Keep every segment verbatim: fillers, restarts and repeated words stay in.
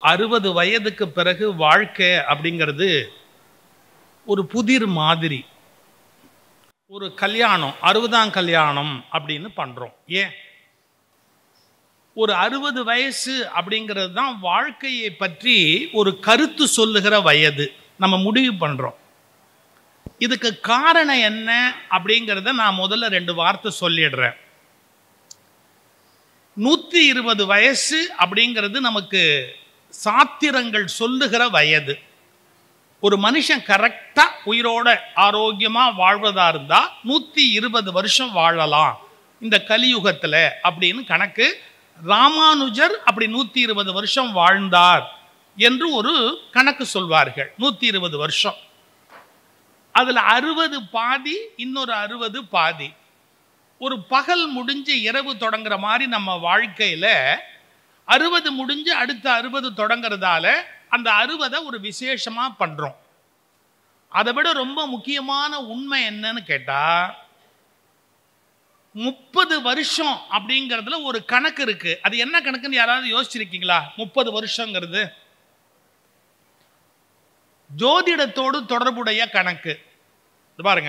அறுபது வயதுக்கு பிறகு வாழ்க்கை அப்படிங்கிறது ஒரு புதிர் மாதிரி. ஒரு கல்யாணம், அறுபதாம் கல்யாணம் அப்படின்னு பண்றோம். ஏன்? ஒரு அறுபது வயசு அப்படிங்கிறது தான் வாழ்க்கையை பற்றி ஒரு கருத்து சொல்லுகிற வயது. நம்ம முடிவு பண்றோம். இதுக்கு காரணம் என்ன அப்படிங்கிறத நான் முதல்ல ரெண்டு வார்த்தை சொல்லிடுறேன். நூத்தி இருபது வயசு அப்படிங்கிறது நமக்கு சாத்திரங்கள் சொல்லுகிற வயது. ஒரு மனுஷன் கரெக்டா உயிரோட ஆரோக்கியமா வாழ்வதா இருந்தா நூத்தி இருபது வருஷம் வாழலாம் இந்த கலியுகத்துல அப்படின்னு கணக்கு. ராமானுஜர் அப்படி நூத்தி இருபது வருஷம் வாழ்ந்தார் என்று ஒரு கணக்கு சொல்வார்கள். நூத்தி இருபது வருஷம், அதுல அறுபது பாதி, இன்னொரு அறுபது பாதி. ஒரு பகல் முடிஞ்சு இரவு தொடங்குற மாதிரி நம்ம வாழ்க்கையில அறுபது முடிஞ்சு அடுத்த அறுபது தொடங்குறதால அந்த அறுபதை ஒரு விசேஷமா பண்றோம். அதை விட ரொம்ப முக்கியமான உண்மை என்னன்னு கேட்டா, முப்பது வருஷம் அப்படிங்கிறதுல ஒரு கணக்கு இருக்கு. அது என்ன கணக்குன்னு யாராவது யோசிச்சிருக்கீங்களா? முப்பது வருஷங்கிறது ஜோதிடத்தோடு தொடர்புடைய கணக்கு. பாருங்க,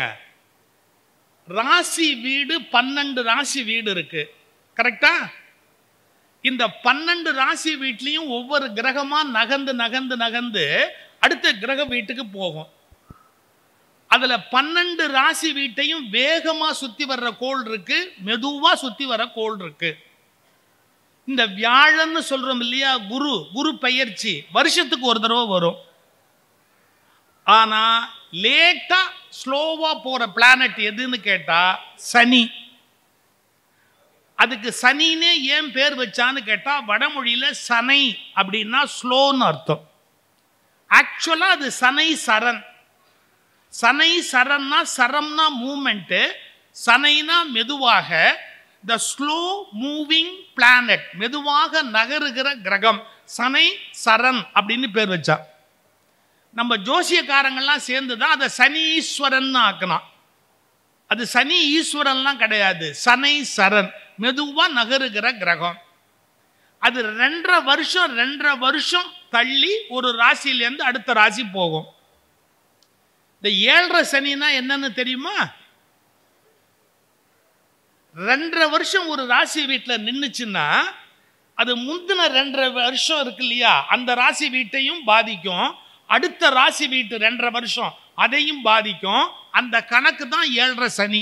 ராசி வீடு பன்னெண்டு ராசி வீடு இருக்கு, கரெக்டா? இந்த பன்னெண்டு ராசி வீட்லயும் ஒவ்வொரு கிரகமா நகர்ந்து நகர்ந்து நகர்ந்து அடுத்த கிரக வீட்டுக்கு போகும். அதுல பன்னெண்டு ராசி வீட்டையும் வேகமா சுத்தி வர்ற கோள் இருக்கு, மெதுவா சுத்தி வர கோள் இருக்கு. இந்த வியாழன்னு சொல்றோம் இல்லையா, குரு குரு பெயர்ச்சி வருஷத்துக்கு ஒரு தடவை வரும். ஆனா லேட்டா ஸ்லோவா போற பிளானட் எதுன்னு கேட்டா சனி. அதுக்கு சனினே ஏன் பேர் வச்சான்னு கேட்டா, வடமொழியில சனை அப்படின்னா ஸ்லோன்னு அர்த்தம். ஆக்சுவலா அது சனை சரண். சனை சரண்னா, சரம்னா மூமெண்ட், சனைனா மெதுவாக, த ஸ்லோ மூவிங் பிளானட், மெதுவாக நகருகிற கிரகம், சனை சரண் அப்படின்னு பேர் வச்சா. நம்ம ஜோசியக்காரங்கள்லாம் சேர்ந்து தான் அதை சனீஸ்வரன் ஆக்கணும். அது சனி ஈஸ்வரன்லாம் கிடையாது, சனை சரண், மெதுவா நகருகிற கிரகம். அது ரெண்டரை வருஷம் ரெண்டரை வருஷம் தள்ளி ஒரு ராசியிலேருந்து அடுத்த ராசி போகும். இந்த ஏழரை சனினா என்னன்னு தெரியுமா? ரெண்டரை வருஷம் ஒரு ராசி வீட்டில் நின்றுச்சுன்னா அது முந்தின ரெண்டரை வருஷம் இருக்கு இல்லையா, அந்த ராசி வீட்டையும் பாதிக்கும். அடுத்த ராசி வீட்டு ரெண்டரை வருஷம் அதையும் பாதிக்கும். அந்த கணக்கு தான் ஏழரை சனி.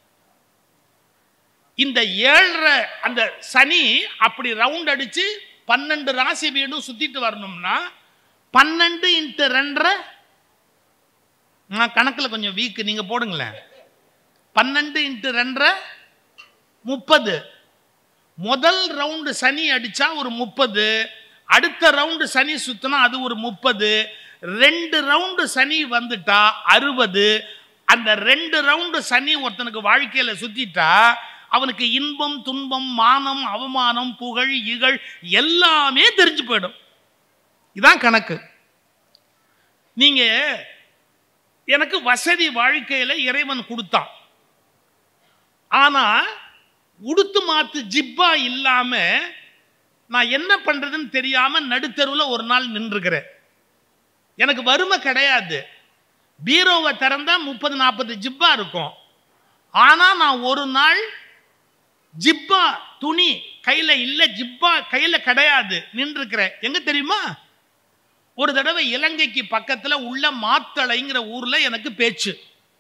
இந்த ஏழரை அந்த சனி அப்படி ரவுண்ட் அடிச்சு பன்னெண்டு ராசி வீடும் சுத்திட்டு வரணும்னா பன்னெண்டு இன்ட்டு ரெண்டரை, நான் கணக்கில் கொஞ்சம் வீக்கு, நீங்க போடுங்களேன். பன்னெண்டு இன்ட்டு ரெண்டரை முப்பது. முதல் ரவுண்டு சனி அடிச்சா ஒரு முப்பது, அடுத்த ரவுண்டு சனி சுத்தினா அது ஒரு முப்பது, ரெண்டு ரவுண்டு சனி வந்துட்டா அறுபது. அந்த ரெண்டு ரவுண்டு சனி ஒருத்தனுக்கு வாழ்க்கையில சுத்திட்டா அவனுக்கு இன்பம் துன்பம் மானம் அவமானம் புகழ் இகழ் எல்லாமே தெரிஞ்சு போயிடும். இதான் கணக்கு. நீங்க எனக்கு வசதி வாழ்க்கையில இறைவன் கொடுத்தான், ஆனா உடுத்து மாத்து ஜிப்பா இல்லாம நான் என்ன பண்றதுன்னு தெரியாம நடுத்தருவில் ஒரு நாள் நின்றுக்கிறேன். எனக்கு வறுமை கிடையாது. பீரோவை திறந்தா முப்பது நாற்பது ஜிப்பா இருக்கும். ஆனா நான் ஒரு நாள் ஜிப்பா துணி கையில இல்ல, ஜிப்பா கையில கிடையாது, நின்றுக்கிறேன். எங்க தெரியுமா? ஒரு தடவை இலங்கைக்கு பக்கத்துல உள்ள மாத்தளைங்கிற ஊர்ல எனக்கு பேச்சு.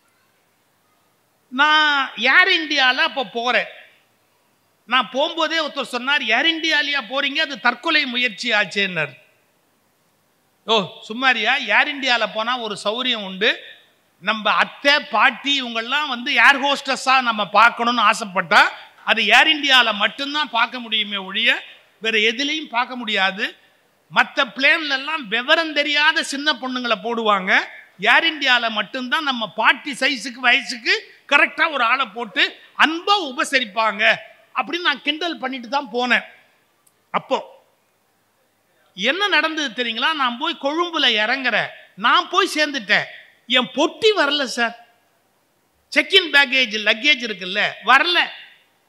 நான் ஏர் இந்தியால அப்ப போறேன். நான் போகும்போதே ஒருத்தர் சொன்னார், ஏர் இந்தியாலியா போறீங்க, அது தற்கொலை முயற்சி ஆச்சேன்னார். ஓ சும்மாரியா, ஏர் இந்தியால போனா ஒரு சௌரியம் உண்டு. நம்ம அத்தை பாட்டி இவங்கெல்லாம் வந்து ஏர் ஹோஸ்டஸா நம்ம பார்க்கணும்னு ஆசைப்பட்டா அது ஏர் இந்தியால மட்டும்தான் பார்க்க முடியுமே ஒழிய வேற எதுலையும் பார்க்க முடியாது. மற்ற பிளேன்ல எல்லாம் விவரம் தெரியாத சின்ன பொண்ணுங்களை போடுவாங்க. ஏர் இந்தியால மட்டும்தான் நம்ம பாட்டி சைஸுக்கு வயசுக்கு கரெக்டா ஒரு ஆளை போட்டு அன்பா உபசரிப்பாங்க அப்படின்னு நான் கிண்டல் பண்ணிட்டு தான் போனேன். அப்போ என்ன நடந்தது தெரியுங்களா? நான் போய் கொழும்புல இறங்குறேன். நான் போய் சேர்ந்துட்டேன். என் பொட்டி வரல சார். செக்இன் பேக்கேஜ் லக்கேஜ் இருக்குல்ல, வரல.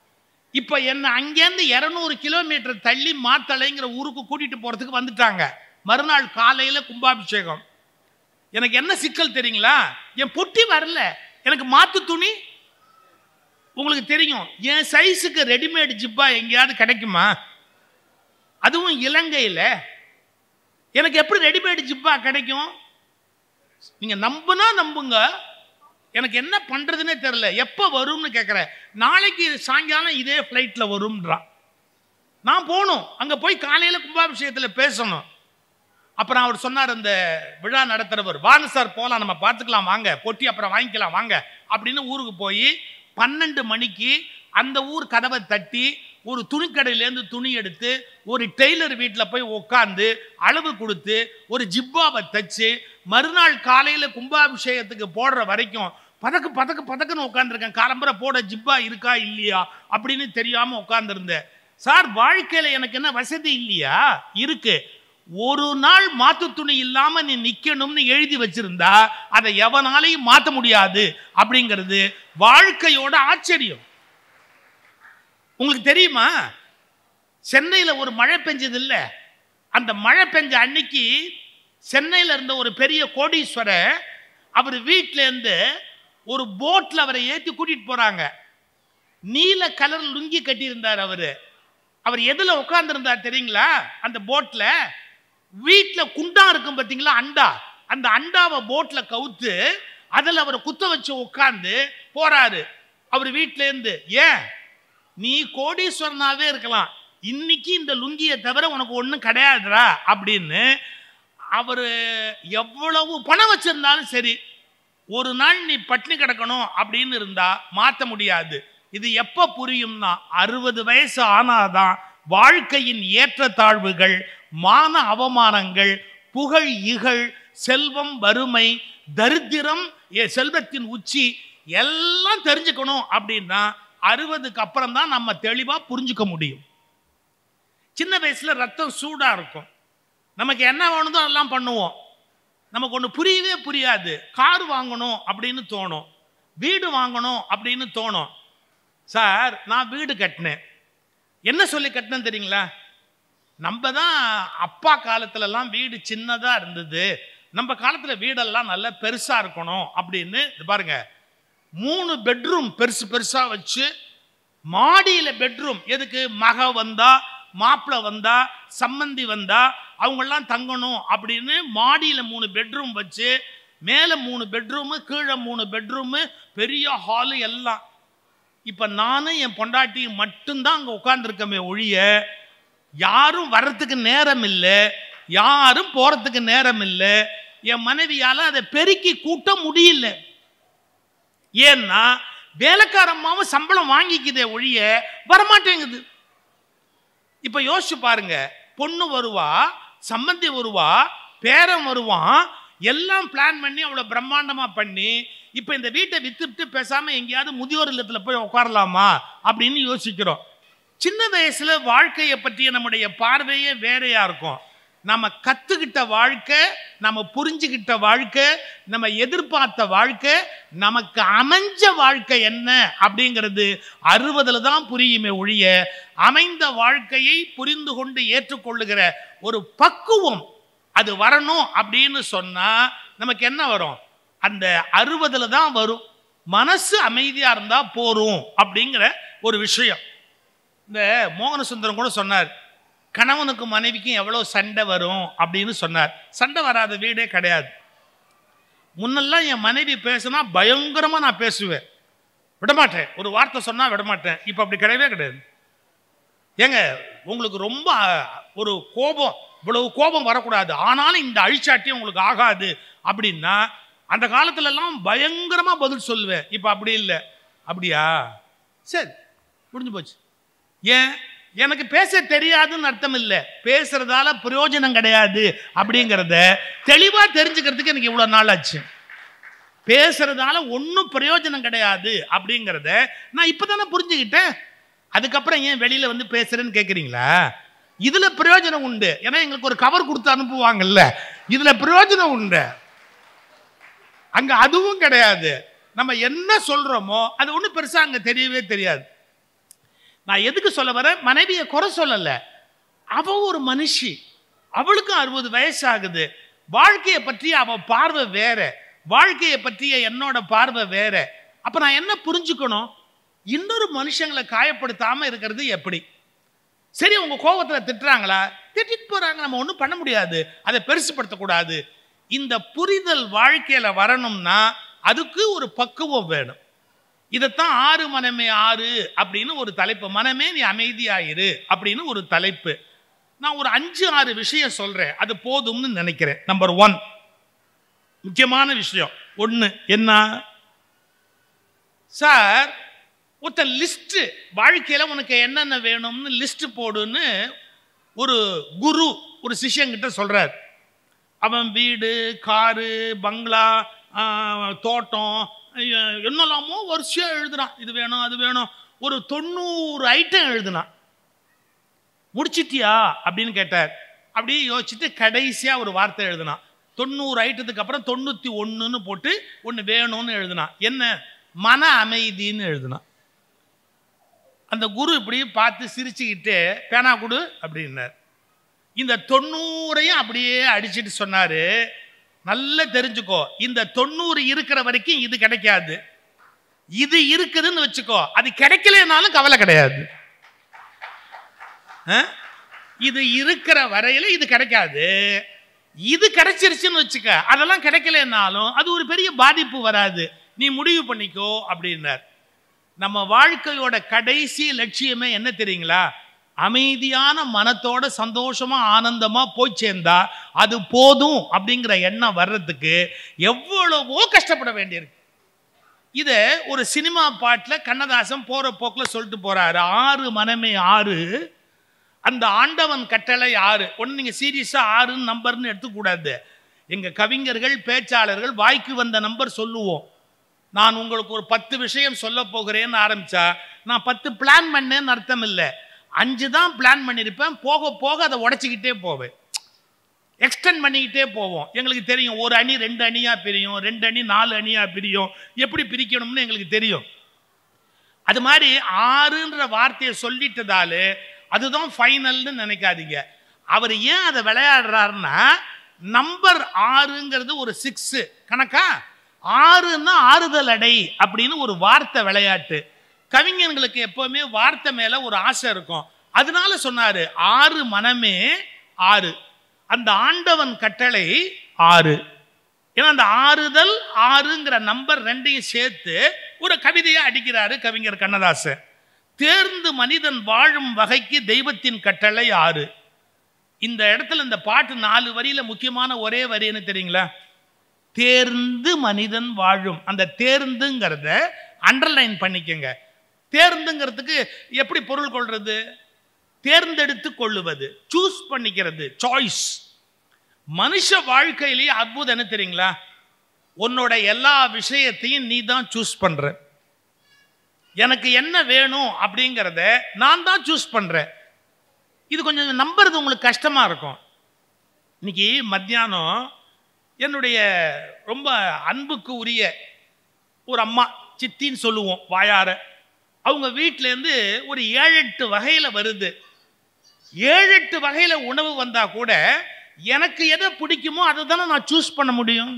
இப்ப என்ன அங்கேருந்து இருநூறு கிலோமீட்டர் தள்ளி மாத்தளைங்கிற ஊருக்கு கூட்டிட்டு போறதுக்கு வந்துட்டாங்க. மறுநாள் காலையில கும்பாபிஷேகம். எனக்கு என்ன சிக்கல் தெரியுங்களா? என் பொட்டி வரல, எனக்கு மாத்து துணி. உங்களுக்கு தெரியும் என் சைஸுக்கு ரெடிமேட் ஜிப்பா எங்கேயாவது கிடைக்குமா? அதுவும் இலங்கையில் எனக்கு எப்படி ரெடிமேட் ஜிப்பா கிடைக்கும்? நீங்க நம்புனா நம்புங்க, எனக்கு என்ன பண்றதுன்னே தெரியல. எப்ப வரும்னு கேட்கிறேன். நாளைக்கு சாயங்காலம் இதே பிளைட்ல வரும்ன்றான். நான் போகணும், அங்க போய் காலையில கும்பாபிஷேகத்தில் பேசணும். அப்புறம் அவர் சொன்னார், அந்த விழா நடத்துறவர், வாங்க சார் போகலாம், நம்ம பார்த்துக்கலாம் வாங்க, பொட்டி அப்புறம் வாங்கிக்கலாம் வாங்க அப்படின்னு ஊருக்கு போய் பன்னெண்டு மணிக்கு அந்த ஊர் கதவை தட்டி ஒரு துணிக்கடையிலேருந்து துணி எடுத்து ஒரு டெய்லர் வீட்டில் போய் உட்காந்து அளவு கொடுத்து ஒரு ஜிப்பாவை தச்சு மறுநாள் காலையில் கும்பாபிஷேகத்துக்கு போடுற வரைக்கும் பதக்கு பதக்கு பதக்குன்னு உட்காந்துருக்கேன். காலம்பரை போட ஜிப்பா இருக்கா இல்லையா அப்படின்னு தெரியாமல் உட்காந்துருந்தேன். சார், வாழ்க்கையில் எனக்கு என்ன வசதி இல்லையா? இருக்கு. ஒரு நாள் மாத்து துணி இல்லாம நீ நிக்கணும்னு எழுதி வச்சிருந்தா அதை எவனாலையும் மாத்த முடியாது அப்படிங்கிறது வாழ்க்கையோட ஆச்சரியம். உங்களுக்கு தெரியுமா, சென்னையில ஒரு மழை பெஞ்சது இல்ல, அந்த மழை பெஞ்ச அன்னைக்கு சென்னையில இருந்த ஒரு பெரிய கோடீஸ்வரர் அவர் வீட்டில இருந்து ஒரு போட்ல அவரை ஏற்றி கூட்டிட்டு போறாங்க. நீல கலர் லுங்கி கட்டி இருந்தார் அவரு. அவர் எதுல உட்கார்ந்து இருந்தார் தெரியுங்களா? அந்த போட்ல வீட்டுல குண்டா இருக்கும் பாத்தீங்களா, அண்டா, அந்த அண்டாவை போட்ல கவுத்து அதுல அவரை குத்த வச்சு உட்கார்ந்து போறாரு அவர் வீட்டுல இருந்து. ஏன், நீ கோடீஸ்வரனாவே இருக்கலாம், இன்னைக்கு இந்த லுங்கியை தவிர உனக்கு ஒண்ணும் கிடையாதுடா அப்படின்னு. அவரு எவ்வளவு பணம் வச்சிருந்தாலும் சரி, ஒரு நாள் நீ பட்டினி கிடக்கணும் அப்படின்னு இருந்தா மாத்த முடியாது. இது எப்ப புரியும்னா அறுபது வயசு ஆனாதான் வாழ்க்கையின் ஏற்றத்தாழ்வுகள், மான அவமானங்கள், புகழ் இகழ், செல்வம் வறுமை, தரித்திரம், செல்வத்தின் உச்சி எல்லாம் தெரிஞ்சுக்கணும் அப்படின்னா அறுபதுக்கு அப்புறம் தான் நம்ம தெளிவா புரிஞ்சுக்க முடியும். சின்ன வயசுல ரத்தம் சூடா இருக்கும், நமக்கு என்ன வேணுதோ அதெல்லாம் பண்ணுவோம். நமக்கு ஒன்று புரியவே புரியாது. கார் வாங்கணும் அப்படின்னு தோணும், வீடு வாங்கணும் அப்படின்னு தோணும். சார், நான் வீடு கட்டினேன். என்ன சொல்லி கட்டினேன் தெரியுங்களா? நம்ம தான் அப்பா காலத்துலலாம் வீடு சின்னதாக இருந்தது, நம்ம காலத்தில் வீடெல்லாம் நல்லா பெருசாக இருக்கணும் அப்படின்னு. பாருங்க, மூணு பெட்ரூம் பெருசு பெருசாக வச்சு, மாடியில் பெட்ரூம் எதுக்கு, மக வந்தா மாப்பிள்ளை வந்தா சம்மந்தி வந்தா அவங்கெல்லாம் தங்கணும் அப்படின்னு மாடியில் மூணு பெட்ரூம் வச்சு, மேலே மூணு பெட்ரூமு கீழே மூணு பெட்ரூமு பெரிய ஹாலு எல்லாம். இப்போ நானும் என் பொண்டாட்டியும் மட்டும்தான் அங்கே உட்காந்துருக்கமே ஒழிய யாரும் வர்றதுக்கு நேரம் இல்லை, யாரும் போறதுக்கு நேரம் இல்லை. என் மனைவியால அதை பெருக்கி கூட்ட முடியல. ஏன்னா வேலைக்காரம்மாவும் சம்பளம் வாங்கிக்குதே ஒழிய வரமாட்டேங்குது. இப்ப யோசிச்சு பாருங்க, பொண்ணு வருவா, சம்பந்தி வருவா, பேரன் வருவான், எல்லாம் பிளான் பண்ணி அவ்வளவு பிரம்மாண்டமா பண்ணி இப்ப இந்த வீட்டை வித்துட்டு பேசாம எங்கேயாவது முதியோர் இல்லத்துல போய் உட்காரலாமா அப்படின்னு யோசிக்கிறோம். சின்ன வயசுல வாழ்க்கையை பற்றிய நம்முடைய பார்வையே வேறையா இருக்கும். நம்ம கத்துக்கிட்ட வாழ்க்கை, நம்ம புரிஞ்சுக்கிட்ட வாழ்க்கை, நம்ம எதிர்பார்த்த வாழ்க்கை, நமக்கு அமைஞ்ச வாழ்க்கை என்ன அப்படிங்கிறது அறுபதுல தான் புரியுமே ஒழிய அமைந்த வாழ்க்கையை புரிந்து கொண்டு ஏற்றுக்கொள்ளுகிற ஒரு பக்குவம் அது வரணும் அப்படின்னு சொன்னா நமக்கு என்ன வரும், அந்த அறுபதுல தான் வரும். மனசு அமைதியா இருந்தா போரும் அப்படிங்கிற ஒரு விஷயம். இந்த மோகன சுந்தரம் கூட சொன்னார், கணவனுக்கும் மனைவிக்கும் எவ்வளோ சண்டை வரும் அப்படின்னு சொன்னார். சண்டை வராத வீடே கிடையாது. முன்னெல்லாம் என் மனைவி பேசினா பயங்கரமாக நான் பேசுவேன், விடமாட்டேன், ஒரு வார்த்தை சொன்னால் விடமாட்டேன். இப்போ அப்படி கிடையவே கிடையாது. ஏங்க, உங்களுக்கு ரொம்ப ஒரு கோபம், இவ்வளவு கோபம் வரக்கூடாது, ஆனாலும் இந்த அழிச்சாட்டியும் உங்களுக்கு ஆகாது அப்படின்னா அந்த காலத்துலலாம் பயங்கரமாக பதில் சொல்லுவேன். இப்போ அப்படி இல்லை. அப்படியா, சரி முடிஞ்சு போச்சு. ஏன், எனக்கு பேச தெரியாதுன்னு அர்த்தம் இல்லை, பேசுறதால பிரயோஜனம் கிடையாது அப்படிங்கிறத தெளிவா தெரிஞ்சுக்கிறதுக்கு எனக்கு இவ்வளவு நாள் ஆச்சு. பேசுறதால ஒன்றும் பிரயோஜனம் கிடையாது அப்படிங்கிறத நான் இப்பதானே புரிஞ்சுக்கிட்டேன். அதுக்கப்புறம் ஏன் வெளியில வந்து பேசுறேன்னு கேட்குறீங்களா? இதுல பிரயோஜனம் உண்டு. ஏன்னா எங்களுக்கு ஒரு கவர் கொடுத்து அனுப்புவாங்கல்ல, இதுல பிரயோஜனம் உண்டு. அங்க அதுவும் கிடையாது. நம்ம என்ன சொல்றோமோ அது ஒன்றும் பெருசா அங்க தெரியவே தெரியாது. நான் எதுக்கு சொல்ல வர, மனைவியை குறை சொல்லல, அவ ஒரு மனுஷி, அவளுக்கும் அறுபது வயசு ஆகுது. வாழ்க்கையை பற்றிய அவ பார்வை வேற, வாழ்க்கையை பற்றிய என்னோட பார்வை வேற. அப்ப நான் என்ன புரிஞ்சுக்கணும்? இன்னொரு மனுஷங்களை காயப்படுத்தாம இருக்கிறது எப்படி? சரி, உங்க கோபத்துல திட்டுறாங்களா, திட்டிட்டு போறாங்க, நம்ம ஒன்றும் பண்ண முடியாது, அதை பெருசுப்படுத்தக்கூடாது. இந்த புரிதல் வாழ்க்கையில வரணும்னா அதுக்கு ஒரு பக்குவம் வேணும். இதைத்தான் ஆறு மனமே ஆறு அப்படின்னு ஒரு தலைப்பு. மனமே நீ அமைதியாயிரு அப்படின்னு ஒரு தலைப்பு. நான் ஒரு அஞ்சு ஆறு விஷயம் சொல்றேன், அது போதும்னு நினைக்கிறேன். நம்பர் ஒன், முக்கியமான விஷயம் ஒண்ணு என்ன சார், ஒருத்த லிஸ்ட், வாழ்க்கையில உனக்கு என்னென்ன வேணும்னு லிஸ்ட் போடுன்னு ஒரு குரு ஒரு சிஷ்யங்கிட்ட சொல்றார். அவன் வீடு, காரு, பங்களா, தோட்டம், என்னெல்லாமோ வருஷம் எழுதுனான். இது வேணும் அது வேணும், ஒரு தொண்ணூறு ஐட்டம் எழுதுனான். முடிச்சிட்டியா அப்படின்னு கேட்டார். அப்படியே யோசிச்சுட்டு கடைசியா ஒரு வார்த்தை எழுதுனான். தொண்ணூறு ஐட்டத்துக்கு அப்புறம் தொண்ணூத்தி ஒண்ணுன்னு போட்டு ஒண்ணு வேணும்னு எழுதுனான். என்ன? மன அமைதின்னு எழுதுனான். அந்த குரு இப்படி பார்த்து சிரிச்சுக்கிட்டு பேனா கொடு அப்படின்னார். இந்த தொண்ணூறையும் அப்படியே அடிச்சுட்டு சொன்னாரு, நல்லா தெரிஞ்சுக்கோ, இந்த தொண்ணூறு இருக்கிற வரைக்கும் இது கிடைக்காது, இது இருக்குதுன்னு வச்சுக்கோ, அது கிடைக்கலனாலும் கவலை கிடையாது. இது இருக்கிற வரையில இது கிடைக்காது, இது கிடைச்சிருச்சுன்னு வச்சுக்க, அதெல்லாம் கிடைக்கலனாலும் அது ஒரு பெரிய பாதிப்பு வராது, நீ முடிவு பண்ணிக்கோ அப்படின்னார். நம்ம வாழ்க்கையோட கடைசி லட்சியமே என்ன தெரியுங்களா? அமைதியான மனத்தோட சந்தோஷமா ஆனந்தமா போய் சேர்ந்தா அது போதும் அப்படிங்கிற எண்ணம் வர்றதுக்கு எவ்வளவோ கஷ்டப்பட வேண்டியிருக்கு. இத ஒரு சினிமா பாட்டுல கண்ணதாசன் போற போக்குல சொல்லிட்டு போறாரு. ஆறு மனமே ஆறு, அந்த ஆண்டவன் கட்டளை ஆறு. ஒன்னு நீங்க சீரியஸா ஆறுன்னு நம்பர்னு எடுத்துக்கூடாது. எங்க கவிஞர்கள் பேச்சாளர்கள் வாய்க்கு வந்த நம்பர் சொல்லுவோம். நான் உங்களுக்கு ஒரு பத்து விஷயம் சொல்ல போகிறேன்னு ஆரம்பிச்சா நான் பத்து பிளான் பண்ணேன்னு அர்த்தம் இல்லை, அஞ்சு தான் பிளான் பண்ணியிருப்பேன். போக போக அதை உடைச்சிக்கிட்டே போவேன், எக்ஸ்டெண்ட் பண்ணிக்கிட்டே போவோம். எங்களுக்கு தெரியும் ஒரு அணி ரெண்டு அணியா பிரியும், ரெண்டு அணி நாலு அணியா பிரியும், எப்படி பிரிக்கணும்னு எங்களுக்கு தெரியும். அது மாதிரி ஆறுன்ற வார்த்தையை சொல்லிட்டதாலே அதுதான் ஃபைனல்னு நினைக்காதீங்க. அவர் ஏன் அதை விளையாடுறாருன்னா, நம்பர் ஆறுங்கிறது ஒரு சிக்ஸ் கணக்கா, ஆறுன்னா ஆறுதல் அடை அப்படின்னு ஒரு வார்த்தை விளையாட்டு. கவிஞர்களுக்கு எப்பவுமே வார்த்தை மேல ஒரு ஆசை இருக்கும். அதனால சொன்னாரு ஆறு மனமே ஆறு, அந்த ஆண்டவன் கட்டளை ஆறு. ஏன்னா அந்த ஆறுதல் ஆறுங்கிற நம்பர் ரெண்டையும் சேர்த்து ஒரு கவிதையா அடிக்கிறாரு கவிஞர் கண்ணதாசன். தேர்ந்து மனிதன் வாழும் வகைக்கு தெய்வத்தின் கட்டளை ஆறு. இந்த இடத்துல இந்த பாட்டு நாலு வரியில முக்கியமான ஒரே வரி என்ன தெரியுங்களா? தேர்ந்து மனிதன் வாழும். அந்த தேர்ந்துங்கிறத அண்டர்லைன் பண்ணிக்கங்க. தேர்ந்துங்கிறதுக்கு எப்படி பொருள் கொள்றது? தேர்ந்தெடுத்து கொள்ளுவது, சூஸ் பண்ணிக்கிறது, சாய்ஸ். மனுஷ வாழ்க்கையிலேயே அற்புதம் என்ன தெரியுங்களா? உன்னோட எல்லா விஷயத்தையும் நீ தான் சூஸ் பண்ற. எனக்கு என்ன வேணும் அப்படிங்கிறத நான் தான் சூஸ் பண்றேன். இது கொஞ்சம் நம்புறது உங்களுக்கு கஷ்டமா இருக்கும். இன்னைக்கு மத்தியானம் என்னுடைய ரொம்ப அன்புக்கு உரிய ஒரு அம்மா, சித்தின்னு சொல்லுவோம் வாயார, அவங்க வீட்டிலேருந்து ஒரு ஏழு எட்டு வகையில வருது. ஏழு எட்டு வகையில உணவு வந்தா கூட எனக்கு எதை பிடிக்குமோ அதை தானே நான் சூஸ் பண்ண முடியும்.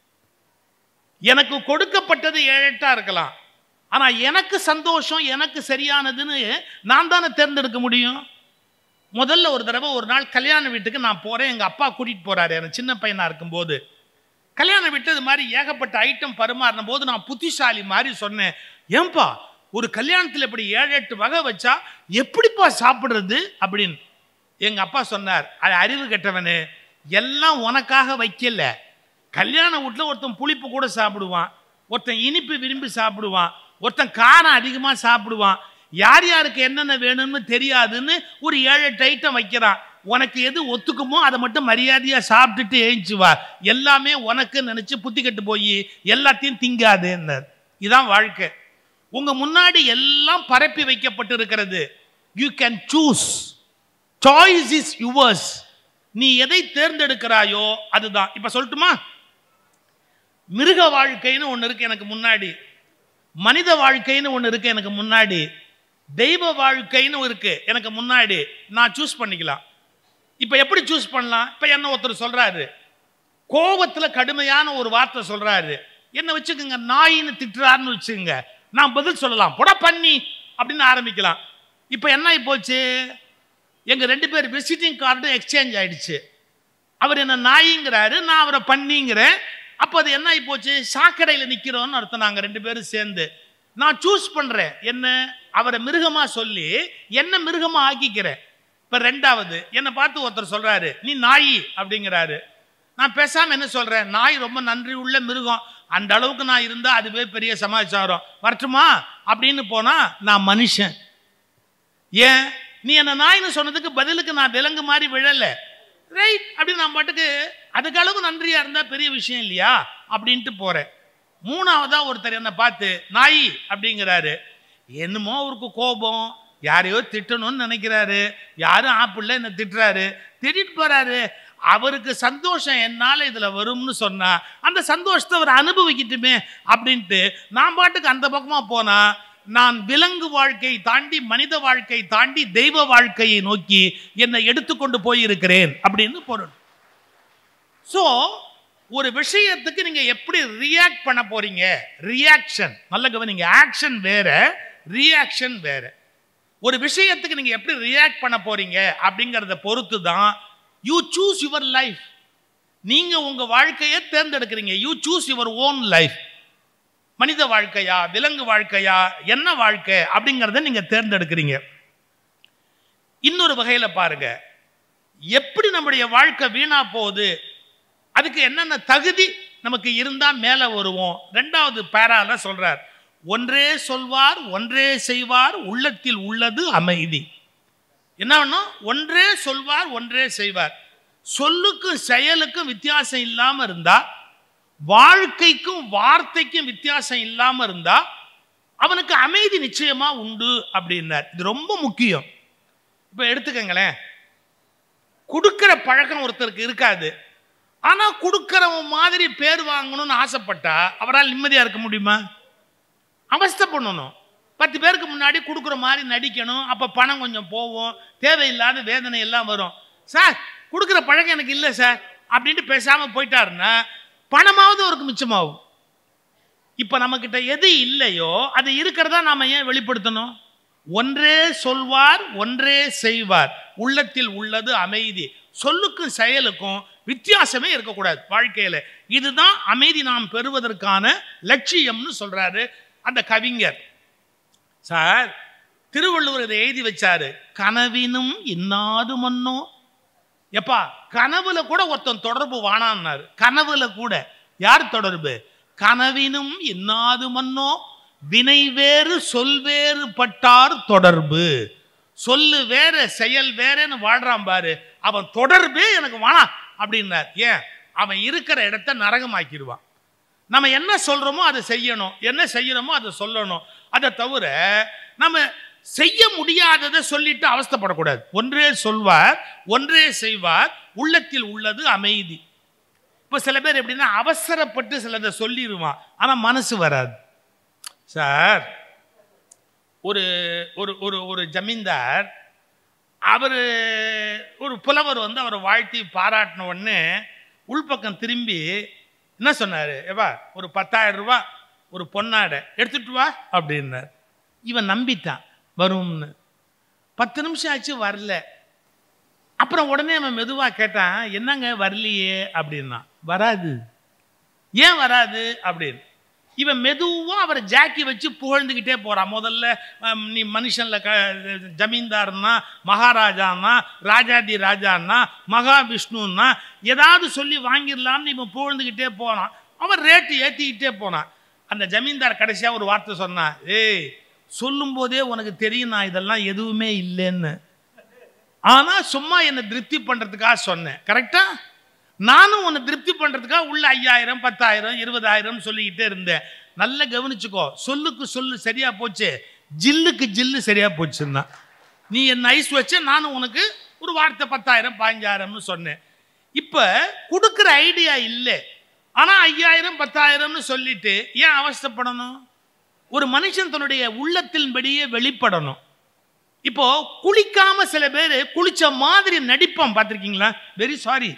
எனக்கு கொடுக்கப்பட்டது ஏழு எட்டா இருக்கலாம், ஆனா எனக்கு சந்தோஷம், எனக்கு சரியானதுன்னு நான் தானே தேர்ந்தெடுக்க முடியும். முதல்ல ஒரு தடவை ஒரு நாள் கல்யாண வீட்டுக்கு நான் போறேன். எங்க அப்பா கூட்டிட்டு போறாரு, எனக்கு சின்ன பையனா இருக்கும்போது. கல்யாண வீட்டு இது மாதிரி ஏகப்பட்ட ஐட்டம் பரிமாறின போது நான் புத்திசாலி மாதிரி சொன்னேன், ஏன்பா ஒரு கல்யாணத்தில் இப்படி ஏழு எட்டு வகை வச்சா எப்படிப்பா சாப்பிடுறது அப்படின்னு. எங்க அப்பா சொன்னார், அது அறிவு கெட்டவனு, எல்லாம் உனக்காக வைக்கல. கல்யாண வீட்டில் ஒருத்தன் புளிப்பு கூட சாப்பிடுவான், ஒருத்தன் இனிப்பு விரும்பி சாப்பிடுவான், ஒருத்தன் காரம் அதிகமாக சாப்பிடுவான். யார் யாருக்கு என்னென்ன வேணும்னு தெரியாதுன்னு ஒரு ஏழு எட்டு ஐட்டம் வைக்கிறான். உனக்கு எது ஒத்துக்குமோ அதை மட்டும் மரியாதையா சாப்பிட்டுட்டு ஏஞ்சி வா, எல்லாமே உனக்கு நினைச்சு புத்தி கட்டு போய் எல்லாத்தையும் திங்காதுன்னு. இதுதான் வாழ்க்கை. உங்க முன்னாடி எல்லாம் பரப்பி வைக்கப்பட்டு இருக்கிறது. You can choose, choice is yours. நீ எதை தேர்ந்தெடுக்கிறாயோ அதுதான். இப்ப சொல்லட்டுமா? மிருக வாழ்க்கைன்னு ஒன்று இருக்கு எனக்கு முன்னாடி, மனித வாழ்க்கைன்னு ஒன்று இருக்கு எனக்கு முன்னாடி, தெய்வ வாழ்க்கைன்னு இருக்கு எனக்கு முன்னாடி. நான் சூஸ் பண்ணிக்கலாம். இப்ப எப்படி சூஸ் பண்ணலாம்? இப்ப என்ன ஒருத்தர் சொல்றாரு, கோபத்துல கடுமையான ஒரு வார்த்தை சொல்றாரு, என்ன வச்சுக்கோங்க நாயின்னு திட்டுறாருன்னு வச்சுக்கோங்க, நான் பதில் சொல்லலாம் போட பண்ணி அப்படின்னு ஆரம்பிக்கலாம். இப்ப என்ன ஆகி போச்சு, எங்க ரெண்டு பேர் விசிட்டிங் கார்டு எக்ஸ்சேஞ்ச் ஆயிடுச்சு. அவர் என்ன நாயிங்கிறாரு, நான் அவரை பண்ணிங்கிறேன். அப்ப அது என்ன ஆகி போச்சு, சாக்கடையில் நிக்கிறோம்னு அர்த்தம். நாங்க ரெண்டு பேரும் சேர்ந்து நான் சூஸ் பண்றேன் என்ன, அவரை மிருகமா சொல்லி என்ன மிருகமா ஆக்கிக்கிறேன். இப்ப ரெண்டாவது என்ன பார்த்து ஒருத்தர் சொல்றாரு நீ நாயி அப்படிங்கிறாரு, நான் பேசாம என்ன சொல்றேன், நாய் ரொம்ப நன்றி உள்ள மிருகம், அந்த அளவுக்கு நான் இருந்தா அதுவே பெரிய சமாச்சாரம், வரட்டுமா அப்படின்னு போனா நான் மனுஷன். ஏன் நீ என்ன நாயின்னு சொன்னதுக்கு பதிலுக்கு நான் விலங்கு மாதிரி விழல, ரைட் அப்படின்னு நான் பாட்டுக்கு அதுக்கு அளவுக்கு நன்றியா இருந்தா பெரிய விஷயம் இல்லையா அப்படின்ட்டு போறேன். மூணாவதா ஒருத்தர் என்ன பார்த்து நாய் அப்படிங்கிறாரு, என்னமோ அவருக்கு கோபம், யாரையோ திட்டணும்னு நினைக்கிறாரு, யாரும் ஆப்பிள்ல என்ன திட்டுறாரு, திட்டிட்டு போறாரு, அவருக்கு சந்தோஷம் என்னால இதுல வரும்னு சொன்னா அந்த சந்தோஷத்தை அவர் அனுபவிக்கட்டுமே அப்படின்ட்டு நான் பாட்டுக்கு அந்த பக்கமா போனா நான் விலங்கு வாழ்க்கை தாண்டி மனித வாழ்க்கை தாண்டி தெய்வ வாழ்க்கையை நோக்கி என்னை எடுத்துக்கொண்டு போயிருக்கிறேன் அப்படின்னு பொருள். சோ ஒரு விஷயத்துக்கு நீங்க எப்படி ரியாக்ட் பண்ண போறீங்க, ரியாக்ஷன் நல்ல கவனிங்க, ஆக்ஷன் வேற ரியாக்ஷன் வேற. ஒரு விஷயத்துக்கு நீங்க எப்படி ரியாக்ட் பண்ண போறீங்க அப்படிங்கறத பொறுத்து தான் யூ சூஸ் யுவர் லைஃப். நீங்க உங்க வாழ்க்கையை தேர்ந்தெடுக்கிறீங்க. You choose your own life. மனித வாழ்க்கையா விலங்கு வாழ்க்கையா என்ன வாழ்க்கை அப்படிங்கறத நீங்க தேர்ந்தெடுக்கிறீங்க. இன்னொரு வகையில பாருங்க, எப்படி நம்முடைய வாழ்க்கை வீணா போகுது, அதுக்கு என்னென்ன தகுதி நமக்கு இருந்தா மேல வருவோம். ரெண்டாவது பேரால சொல்றார், ஒன்றே சொல்வார் ஒன்றே செய்வார் உள்ளத்தில் உள்ளது அமைதி. என்ன வேணும், ஒன்றே சொல்வார் ஒன்றே செய்வார். சொல்லுக்கும் செயலுக்கும் வித்தியாசம் இல்லாம இருந்தா, வாழ்க்கைக்கும் வார்த்தைக்கும் வித்தியாசம் இல்லாம இருந்தா அவனுக்கு அமைதி நிச்சயமா உண்டு அப்படின்னார். இது ரொம்ப முக்கியம். இப்ப எடுத்துக்கங்களேன், கொடுக்கிற பழக்கம் ஒருத்தருக்கு இருக்காது, ஆனா கொடுக்கிறவன் மாதிரி பேர் வாங்கணும்னு ஆசைப்பட்டா அவரால் நிம்மதியா இருக்க முடியுமா? அவஸ்தை பண்ணணும். பத்து பேருக்கு முன்னாடி கொடுக்குற மாதிரி நடிக்கணும், அப்ப பணம் கொஞ்சம் போவோம், தேவையில்லாத வேதனை எல்லாம் வரும். சார் கொடுக்குற பழக்கம் எனக்கு இல்லை சார் அப்படின்ட்டு பேசாம போயிட்டாருன்னா பணமாவது அவருக்கு மிச்சமாகும். இப்ப நம்ம கிட்ட எது இல்லையோ அது இருக்கிறதா நாம ஏன் வெளிப்படுத்தணும்? ஒன்றே சொல்வார் ஒன்றே செய்வார் உள்ளத்தில் உள்ளது அமைதி. சொல்லுக்கும் செயலுக்கும் வித்தியாசமே இருக்கக்கூடாது வாழ்க்கையில. இதுதான் அமைதி நாம் பெறுவதற்கான லட்சியம்னு சொல்றாரு அந்த கவிஞர். சார் திருவள்ளுவர் இதை எழுதி வச்சாரு, கனவினும் இன்னாது மன்னோ. எப்பா கனவுல கூட ஒருத்தன் தொடர்பு வானான்னாரு. கனவுல கூட யார் தொடர்பு? கனவினும் இன்னாது மன்னோ வினை வேறு சொல் வேறு பட்டார் தொடர்பு. சொல்லு வேற செயல் வேறன்னு வாழ்றான் பாரு, அவன் தொடர்பே எனக்கு வானா அப்படின்னார். ஏன்? அவன் இருக்கிற இடத்த நரகமாக்கிடுவான். நம்ம என்ன சொல்றோமோ அதை செய்யணும், என்ன செய்யணுமோ அதை சொல்லணும். அதை தவிர நம்ம செய்ய முடியாததை சொல்லிட்டு அவஸ்தைப்படக்கூடாது. ஒன்றே சொல்வார் ஒன்றே செய்வார் உள்ளத்தில் உள்ளது அமைதி. இப்ப சில பேர் எப்படின்னா அவசரப்பட்டு சிலதை சொல்லிடுவான், ஆனா மனசு வராது. சார் ஒரு ஒரு ஒரு ஒரு ஜமீன்தார், அவர் ஒரு புலவர் வந்து அவரை வாழ்த்தி பாராட்டின உடனே உள்பக்கம் திரும்பி என்ன சொன்னாரு, ஏவா ஒரு பத்தாயிரம் ரூபாய் ஒரு பொன்னாடை எடுத்துட்டு வா அப்படின்னார். இவன் நம்பிட்டான் வரும்னு. பத்து நிமிஷம் ஆச்சு வரல. அப்புறம் உடனே அவன் மெதுவா கேட்டான், என்னங்க வரலையே அப்படின்னா. வராது. ஏன் வராது அப்படின்னு இவன் மெதுவா அவரை ஜாக்கி வச்சு புகழ்ந்துக்கிட்டே போறான். முதல்ல நீ மனுஷன்ல க ஜமீன்தார்னா மகாராஜான்னா ராஜாதி ராஜான்னா மகாவிஷ்ணுன்னா ஏதாவது சொல்லி வாங்கிடலாம்னு இவன் புகழ்ந்துக்கிட்டே போனான். அவன் ரேட்டு ஏற்றிக்கிட்டே போனான். அந்த ஜமீன்தார் கடைசியா ஒரு வார்த்தை சொன்னான், ஏய் சொல்லும் போதே உனக்கு தெரியும் நான் இதெல்லாம் எதுவுமே இல்லைன்னு, ஆனா சும்மா என்னை திருப்தி பண்றதுக்காக சொன்னேன். கரெக்டா? நானும் உன்னை திருப்தி பண்றதுக்காக உள்ள ஐயாயிரம் பத்தாயிரம் இருபதாயிரம் சொல்லிக்கிட்டே இருந்தேன். நல்லா கவனிச்சுக்கோ, சொல்லுக்கு சொல்லு சரியா போச்சு, ஜில்லுக்கு ஜில்லு சரியா போச்சுன்னா. நீ என்ன ஐஸ் வச்ச, நானும் உனக்கு ஒரு வார்த்தை பத்தாயிரம் பதினஞ்சாயிரம்னு சொன்னேன். இப்ப கொடுக்குற ஐடியா இல்லை, ஆனா ஐயாயிரம் பத்தாயிரம்னு சொல்லிட்டு ஏன் அவஸ்தைப்படணும்? ஒரு மனுஷன் தன்னுடைய உள்ளத்தின்படியே வெளிப்படணும். இப்போ குளிக்காம சில பேர் குளிச்ச மாதிரி நடிப்பான், பார்த்திருக்கீங்களா? வெரி சாரி,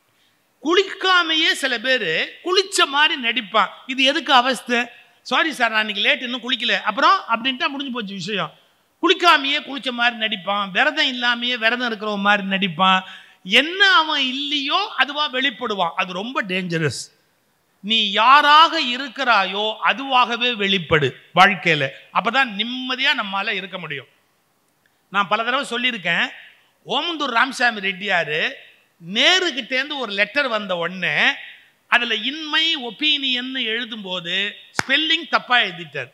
குளிக்காமையே சில பேர் குளிச்ச மாதிரி நடிப்பான். இது எதுக்கு அவஸ்தை? சாரி சார், நான் இன்னைக்கு லேட், இன்னும் குளிக்கல, அப்புறம் அப்படின்ட்டா முடிஞ்சு போச்சு விஷயம். குளிக்காமையே குளிச்ச மாதிரி நடிப்பான், விரதம் இல்லாமையே விரதம் இருக்கிற மாதிரி நடிப்பான். என்ன அவன் இல்லையோ அதுவா வெளிப்படுவான். அது ரொம்ப டேஞ்சரஸ். நீ யாராக இருக்கிறாயோ அதுவாகவே வெளிப்படு வாழ்க்கையில. அப்பதான் நிம்மதியா நம்மால இருக்க முடியும். நான் பல தடவை சொல்லியிருக்கேன், ஓமந்தூர் ராமசாமி ரெட்டியாரு நேருகிட்டேருந்து ஒரு லெட்டர் வந்த உடனே அதுல இன்மை ஒப்பீனியன் எழுதும் போது ஸ்பெல்லிங் தப்பா எழுதிட்டார்.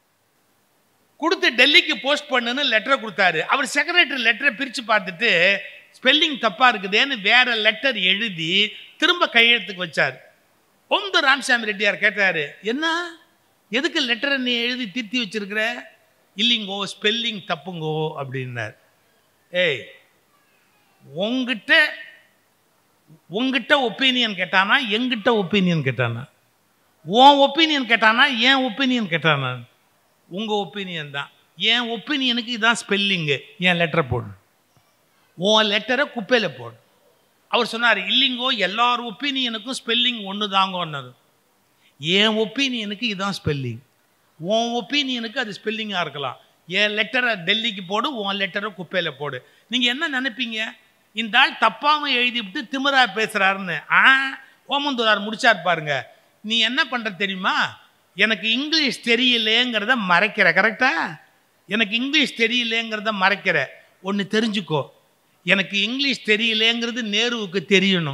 கொடுத்து டெல்லிக்கு போஸ்ட் பண்ணுன்னு லெட்டர் கொடுத்தாரு. அவர் செக்ரட்டரி லெட்டரை பிரிச்சு பார்த்துட்டு ஸ்பெல்லிங் தப்பா இருக்குதேன்னு வேற லெட்டர் எழுதி திரும்ப கையெழுத்துக்கு வச்சார். ஓமந்தூர் ராமசாமி ரெட்டியார் கேட்டாரு, என்ன எதுக்கு லெட்டரை நீ எழுதி திருத்தி வச்சிருக்கிற? இல்லைங்கோ, ஸ்பெல்லிங் தப்புங்கோ அப்படின்னார். ஏய், உங்ககிட்ட உங்ககிட்ட ஒப்பீனியன் கேட்டானா எங்கிட்ட ஒப்பீனியன் கேட்டானா? உன் ஒப்பீனியன் கேட்டானா என் ஒப்பீனியன் கேட்டானா? உங்க ஒப்பீனியன் தான். என் ஒப்பீனியனுக்கு இதான் ஸ்பெல்லிங்கு, என் லெட்டரை போடு, உன் லெட்டரை குப்பையில போடு. அவர் சொன்னார், இல்லைங்கோ எல்லார் ஒப்பீனியனுக்கும் ஸ்பெல்லிங் ஒன்று தாங்கன்னாரு. என் ஒப்பீனியனுக்கு இதான் ஸ்பெல்லிங், உன் ஒப்பீனியனுக்கு அது ஸ்பெல்லிங்காக இருக்கலாம். என் லெட்டரை டெல்லிக்கு போடு, உன் லெட்டரை குப்பையில் போடு. நீங்கள் என்ன நினைப்பீங்க? இந்த ஆள் தப்பாமல் எழுதிவிட்டு திமிரா பேசுகிறாருன்னு. ஆ, ஓமந்தூரார் முடிச்சார் பாருங்க. நீ என்ன பண்ணுற தெரியுமா? எனக்கு இங்கிலீஷ் தெரியலேங்கிறத மறைக்கிற, கரெக்டா? எனக்கு இங்கிலீஷ் தெரியலேங்கிறத மறைக்கிற. ஒன்று தெரிஞ்சுக்கோ, எனக்கு இங்கிலீஷ் தெரியலேங்கிறது நேருவுக்கு தெரியணும்.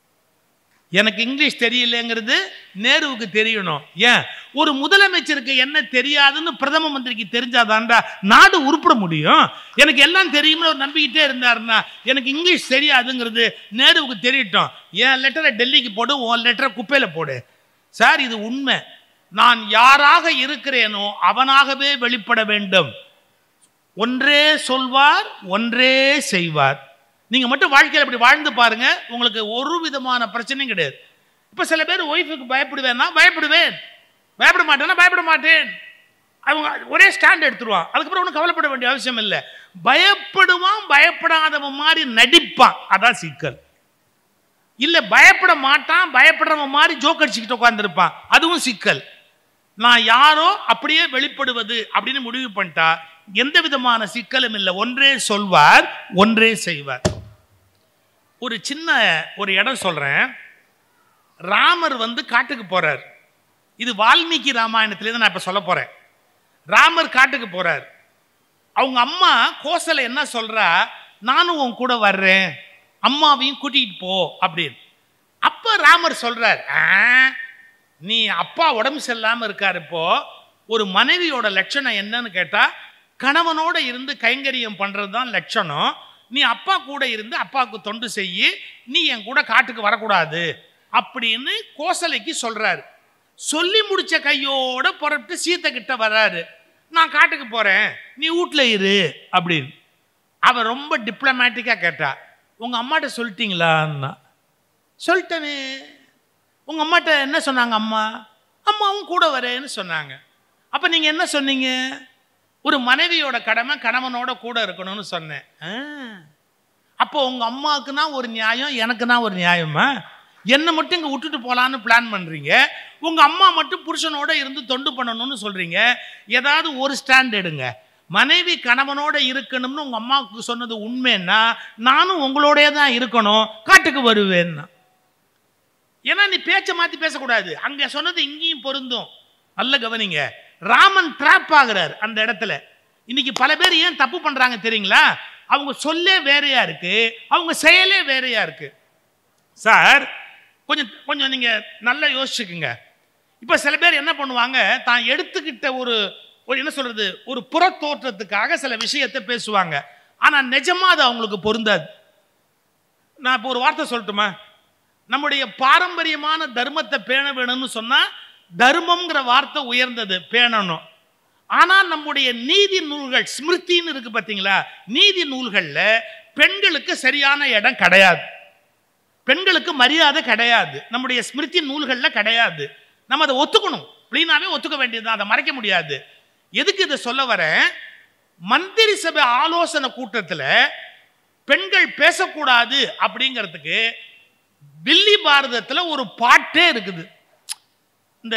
எனக்கு இங்கிலீஷ் தெரியலேங்கிறது நேருவுக்கு தெரியணும். ஏன்? ஒரு முதலமைச்சருக்கு என்ன தெரியாதுன்னு பிரதம மந்திரிக்கு தெரிஞ்சாதான்டா நாடு உருப்பிட முடியும். எனக்கு எல்லாம் தெரியும்னு ஒரு நம்பிக்கிட்டே இருந்தாருன்னா எனக்கு இங்கிலீஷ் தெரியாதுங்கிறது நேருவுக்கு தெரியட்டும். என் லெட்டரை டெல்லிக்கு போடு, உன் லெட்டரை குப்பையில் போடு. சார், இது உண்மை. நான் யாராக இருக்கிறேனோ அவனாகவே வெளிப்பட வேண்டும். ஒன்றே சொல்வார், ஒன்றே செய்வார். நீங்க மட்டும் வாழ்க்கையில் அப்படி வாழ்ந்து பாருங்க, உங்களுக்கு ஒரு விதமான பிரச்சனையும் கிடையாது. இப்ப சில பேர் ஒய்ஃபுக்கு பயப்படுவேன்னா பயப்படுவேன், பயப்பட மாட்டேன்னா பயப்பட மாட்டேன். அவங்க ஒரே ஸ்டாண்ட் எடுத்துருவான். அதுக்கப்புறம் ஒன்றும் கவலைப்பட வேண்டிய அவசியம் இல்லை. பயப்படுவான், பயப்படாதவன் மாதிரி நடிப்பான், அதான் சிக்கல். இல்ல பயப்பட மாட்டான், பயப்படுறவன் மாதிரி ஜோக் அடிச்சுக்கிட்டு உட்கார்ந்துருப்பான், அதுவும் சிக்கல். நான் யாரோ அப்படியே வெளிப்படுவது அப்படின்னு முடிவு பண்ணிட்டா எந்த விதமான சிக்கலும் இல்லை. ஒன்றே சொல்வார், ஒன்றே செய்வார். ஒரு சின்ன ஒரு இடம் சொல்றேன். ராமர் வந்து காட்டுக்கு போறார். இது வால்மீகி ராமாயணத்திலேருந்து நான் இப்ப சொல்ல போறேன். ராமர் காட்டுக்கு போறார். அவங்க அம்மா கோசலை என்ன சொல்றா, நானும் உன் கூட வர்றேன், அம்மாவையும் கூட்டிகிட்டு போ அப்படின்னு. அப்ப ராமர் சொல்றார், நீ அப்பா உடம்பு சரியில்லாம இருக்காரு, இப்போ ஒரு மனைவியோட லட்சணம் என்னன்னு கேட்டா கணவனோட இருந்து கைங்கரியம் பண்றது தான் லட்சணம். நீ அப்பா கூட இருந்து அப்பாவுக்கு தொண்டு செய்யி, நீ என் கூட காட்டுக்கு வரக்கூடாது அப்படின்னு கோசலைக்கு சொல்றாரு. சொல்லி முடிச்ச கையோட புறப்பட்டு சீத்தை கிட்ட வர்றாரு. நான் காட்டுக்கு போறேன், நீ வீட்டுல இரு அப்படின்னு. அவ ரொம்ப டிப்ளமேட்டிக்கா கேட்டா, உங்க அம்மாட்ட சொல்லிட்டீங்களான்னா. சொல்லிட்டனே. உங்க அம்மாட்ட என்ன சொன்னாங்க? அம்மா அம்மாவும் கூட வரேன்னு சொன்னாங்க. அப்ப நீங்க என்ன சொன்னீங்க? ஒரு மனைவியோட கடமை கணவனோட கூட இருக்கணும்னு சொன்னேன். அப்போ உங்க அம்மாவுக்குன்னா ஒரு நியாயம், எனக்குன்னா ஒரு நியாயமா? என்ன மட்டும் இங்க விட்டுட்டு போலான்னு பிளான் பண்றீங்க, உங்க அம்மா மட்டும் புருஷனோட இருந்து தொண்டு பண்ணணும்னு சொல்றீங்க. ஏதாவது ஒரு ஸ்டாண்ட் எடுங்க. மனைவி கணவனோட இருக்கணும்னு உங்க அம்மாவுக்கு சொன்னது உண்மைன்னா நானும் உங்களோடய தான் இருக்கணும், காட்டுக்கு வருவேன்னா. ஏன்னா நீ பேச்ச மாத்தி பேசக்கூடாது. அங்க சொன்னது இங்கேயும் பொருந்தும். நல்ல கவனிங்க. ராமன் டிராப் ஆகிறார் அந்த இடத்துல. இன்னைக்கு பல பேர் ஏன் தப்பு பண்றாங்க தெரியுங்களா? அவங்க சொல்லே வேறையா இருக்கு, அவங்க செயலே வேறையா இருக்கு. சார், கொஞ்சம் கொஞ்சம் நீங்க நல்லா யோசிச்சுக்குங்க. இப்ப சில பேர் என்ன பண்ணுவாங்க, தான் எடுத்துக்கிட்ட ஒரு ஒரு என்ன சொல்றது, ஒரு புற தோற்றத்துக்காக சில விஷயத்தை பேசுவாங்க. ஆனா நிஜமா அது அவங்களுக்கு பொருந்தாது. நான் இப்போ ஒரு வார்த்தை சொல்லட்டுமா? நம்முடைய பாரம்பரியமான தர்மத்தை பேண வேணும்னு சொன்னா தர்மம்ங்கிற வார்த்தை உயர்ந்தது, பேணணும். ஆனா நம்முடைய நீதி நூல்கள், ஸ்மிருதின்னு இருக்கு பாத்தீங்களா, நீதி நூல்கள்ல பெண்களுக்கு சரியான இடம் கிடையாது, பெண்களுக்கு மரியாதை கிடையாது, நம்முடைய ஸ்மிருதி நூல்கள்ல கிடையாது. நம்ம அதை ஒத்துக்கணும், அப்படின்னாவே ஒத்துக்க வேண்டியதுதான், அதை மறைக்க முடியாது. எதுக்கு இதை சொல்ல வரேன்? மந்திரி சபை ஆலோசனை கூட்டத்தில் பெண்கள் பேசக்கூடாது அப்படிங்கிறதுக்கு வில்லி பாரதத்தில் ஒரு பாட்டே இருக்குது. இந்த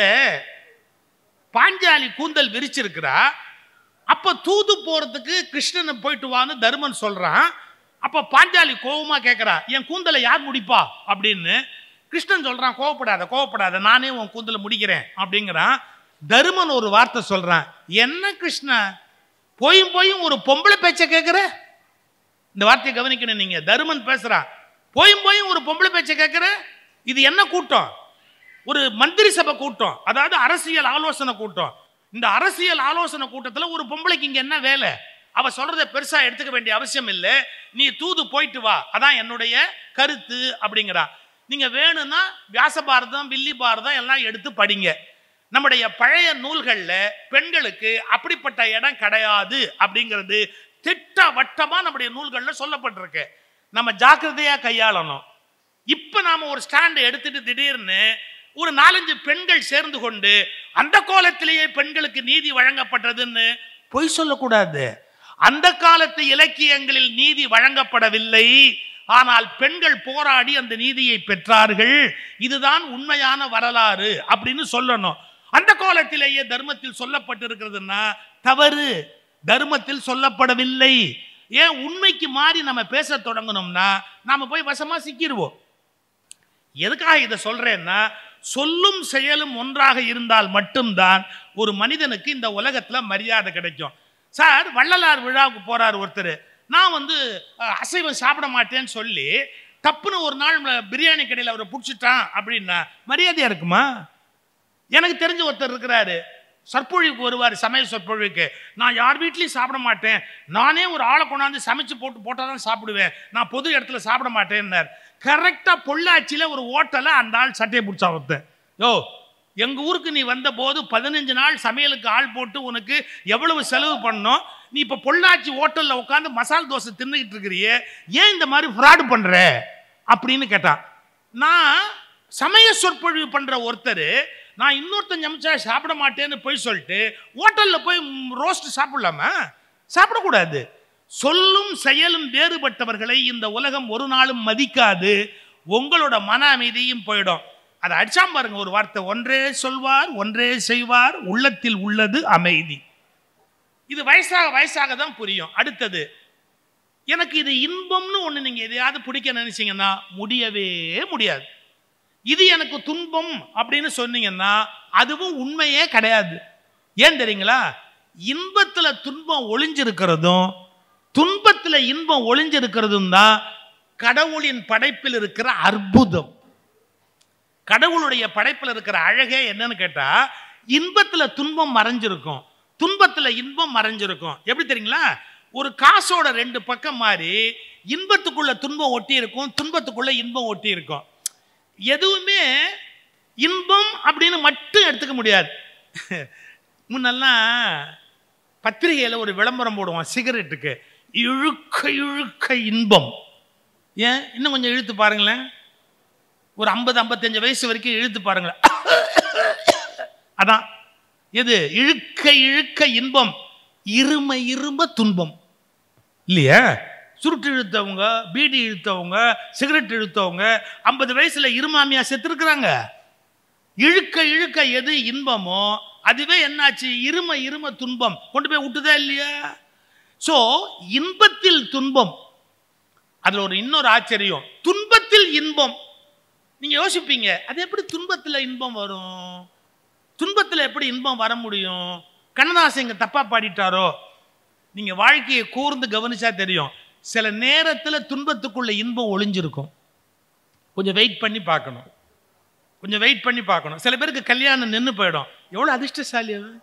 பாஞ்சாலி கூந்தல் விரிச்சிருக்கிறா, அப்ப தூது போறதுக்கு கிருஷ்ணனை போயிட்டு வான்னு தருமன் சொல்றான். அப்ப பாஞ்சாலி கோபமா கேட்கிறா, என் கூந்தலை யார் முடிப்பா அப்படின்னு. கிருஷ்ணன் சொல்றான், கோவப்படாத கோவப்படாத நானே உன் கூந்தலை முடிக்கிறேன் அப்படிங்கிறான். தருமன் ஒரு வார்த்தை சொல்றான், என்ன கிருஷ்ணா போயும் போயும் ஒரு பொம்பளை பேச்ச கேட்கிற. இந்த வார்த்தையை கவனிக்கணும் நீங்க. தருமன் பேசுறான், போயும் போயும் ஒரு பொம்பளை பேச்ச கேட்கிற. இது என்ன கூட்டம்? ஒரு மந்திரி சபை கூட்டம், அதாவது அரசியல் ஆலோசனை கூட்டம். இந்த அரசியல் ஆலோசனை கூட்டத்தில் ஒரு பொம்பளைக்கு இங்க என்ன வேலை? அவ சொல்றதை பெருசா எடுத்துக்க வேண்டிய அவசியம் இல்லை, நீ தூது போயிட்டு வா, அதான் என்னுடைய கருத்து அப்படிங்கிறா. நீங்க வேணும்னா வியாச பாரதம் வில்லி பாரதம் எல்லாம் எடுத்து படிங்க. நம்முடைய பழைய நூல்கள்ல பெண்களுக்கு அப்படிப்பட்ட இடம் கிடையாது அப்படிங்கிறது திட்டவட்டமா நம்முடைய நூல்கள்ல சொல்லப்பட்டிருக்கு. நம்ம ஜாக்கிரதையா கையாளணும். இப்ப நாம ஒரு ஸ்டாண்ட் எடுத்துட்டு திடீர்னு ஒரு நாலஞ்சு பெண்கள் சேர்ந்து கொண்டு அந்த காலத்திலேயே பெண்களுக்கு நீதி வழங்கப்பட்டதுன்னு பொய் சொல்லக்கூடாது. அந்த காலத்து இலக்கியங்களில் நீதி வழங்கப்படவில்லை, ஆனால் பெண்கள் போராடி அந்த நீதியை பெற்றார்கள், இதுதான் உண்மையான வரலாறு அப்படின்னு சொல்லணும். அந்த காலத்திலேயே தர்மத்தில் சொல்லப்பட்டிருக்கிறதுன்னா தவறு, தர்மத்தில் சொல்லப்படவில்லை. ஏன் உண்மைக்கு மாறி நம்ம பேச தொடங்கணும்னா நாம போய் வசமா சிக்கிடுவோம். எதுக்காக இதை சொல்றேன்னா, சொல்லும் செயலும் ஒன்றாக இருந்தால் மட்டும்தான் ஒரு மனிதனுக்கு இந்த உலகத்துல மரியாதை கிடைக்கும். சார், வள்ளலார் விழாவுக்கு போறார் ஒருத்தர், நான் வந்து அசைவம் சாப்பிட மாட்டேன்னு சொல்லி தப்புன்னு ஒரு நாள் பிரியாணி கடையில் அவரை பிடிச்சிட்டான் அப்படின்னா மரியாதையா இருக்குமா? எனக்கு தெரிஞ்ச ஒருத்தர் இருக்கிறாரு, சொற்பொழிவுக்கு வருவார், சமையல் சொற்பொழிவுக்கு. நான் யார் வீட்லையும் சாப்பிட மாட்டேன், நானே ஒரு ஆளை கொண்டாந்து சமைச்சு போட்டு போட்டால் தான் சாப்பிடுவேன், நான் பொது இடத்துல சாப்பிட மாட்டேன்னார். கரெக்டாக பொள்ளாச்சியில் ஒரு ஹோட்டலில் அந்த ஆள் சட்டையை பிடிச்சா ஒருத்தன், யோ எங்கள் ஊருக்கு நீ வந்த போது பதினஞ்சு நாள் சமையலுக்கு ஆள் போட்டு உனக்கு எவ்வளவு செலவு பண்ணோம், நீ இப்போ பொள்ளாச்சி ஹோட்டலில் உட்காந்து மசால் தோசை தின்னுக்கிட்டு இருக்கிறியே, ஏன் இந்த மாதிரி ஃப்ராடு பண்ணுற அப்படின்னு கேட்டான். நான் சமய சொற்பொழிவு பண்ணுற ஒருத்தர் நான் இன்னொருத்தன் சமைச்சா சாப்பிட மாட்டேன்னு போய் சொல்லிட்டு ஹோட்டலில் போய் ரோஸ்ட் சாப்பிடலாமா? சாப்பிடக்கூடாது. சொல்லும் செயலும் வேறுபட்டவர்களை இந்த உலகம் ஒரு நாளும் மதிக்காது, உங்களோட மன அமைதியும் போயிடும். அதை அடிச்சாம பாருங்க ஒரு வார்த்தை, ஒன்றே சொல்வார் ஒன்றே செய்வார் உள்ளத்தில் உள்ளது அமைதி. இது வயசாக வயசாக தான் புரியும். அடுத்தது, எனக்கு இது இன்பம்னு ஒன்று நீங்க எதையாவது பிடிக்க நினைச்சீங்கன்னா முடியவே முடியாது. இது எனக்கு துன்பம் அப்படின்னு சொன்னீங்கன்னா அதுவும் உண்மையே கிடையாது. ஏன் தெரியுங்களா? இன்பத்துல துன்பம் ஒளிஞ்சிருக்கிறதும் துன்பத்துல இன்பம் ஒளிஞ்சிருக்கிறதும் தான் கடவுளின் படைப்பில் இருக்கிற அற்புதம். கடவுளுடைய படைப்பில் இருக்கிற அழகே என்னன்னு கேட்டா, இன்பத்துல துன்பம் மறைஞ்சிருக்கும், துன்பத்துல இன்பம் மறைஞ்சிருக்கும். எப்படி தெரியுங்களா? ஒரு காசோட ரெண்டு பக்கம் மாதிரி இன்பத்துக்குள்ள துன்பம் ஒட்டி இருக்கும், துன்பத்துக்குள்ள இன்பம் ஒட்டி இருக்கும். எதுவுமே இன்பம் அப்படின்னு மட்டும் எடுத்துக்க முடியாது. முன்னெல்லாம் பத்திரிகையில் ஒரு விளம்பரம் போடுவான் சிகரெட்டுக்கு, இழுக்க இழுக்க இன்பம். ஏன் இன்னும் கொஞ்சம் இழுத்து பாருங்களேன், ஒரு ஐம்பது ஐம்பத்தஞ்சு வயசு வரைக்கும் இழுத்து பாருங்களேன், அதான் எது இழுக்க இழுக்க இன்பம், இரும இரும துன்பம் இல்லையா? சுருட்டு இழுத்தவங்க, பீடி இழுத்தவங்க, சிகரெட் இழுத்தவங்க ஐம்பது வயசுல இருமாமியா செத்துருக்குறாங்க. இழுக்க இழுக்க எது இன்பமோ அதுவே என்னாச்சு, இரும இரும துன்பம் கொண்டு போய் விட்டுதா இல்லையா? சோ இன்பத்தில் துன்பம், அதுல ஒரு இன்னொரு ஆச்சரியம், துன்பத்தில் இன்பம். நீங்க யோசிப்பீங்க, அது எப்படி துன்பத்துல இன்பம் வரும், துன்பத்துல எப்படி இன்பம் வர முடியும்? கண்ணதாசன் இங்க தப்பா பாடிட்டாரோ? நீங்க வாழ்க்கையை கூர்ந்து கவனிச்சா தெரியும், சில நேரத்தில் துன்பத்துக்குள்ள இன்பம் ஒளிஞ்சிருக்கும். கொஞ்சம் வெயிட் பண்ணி பார்க்கணும், கொஞ்சம் வெயிட் பண்ணி பார்க்கணும். சில பேருக்கு கல்யாணம் நின்று போயிடும், எவ்வளவு அதிர்ஷ்டசாலி அது,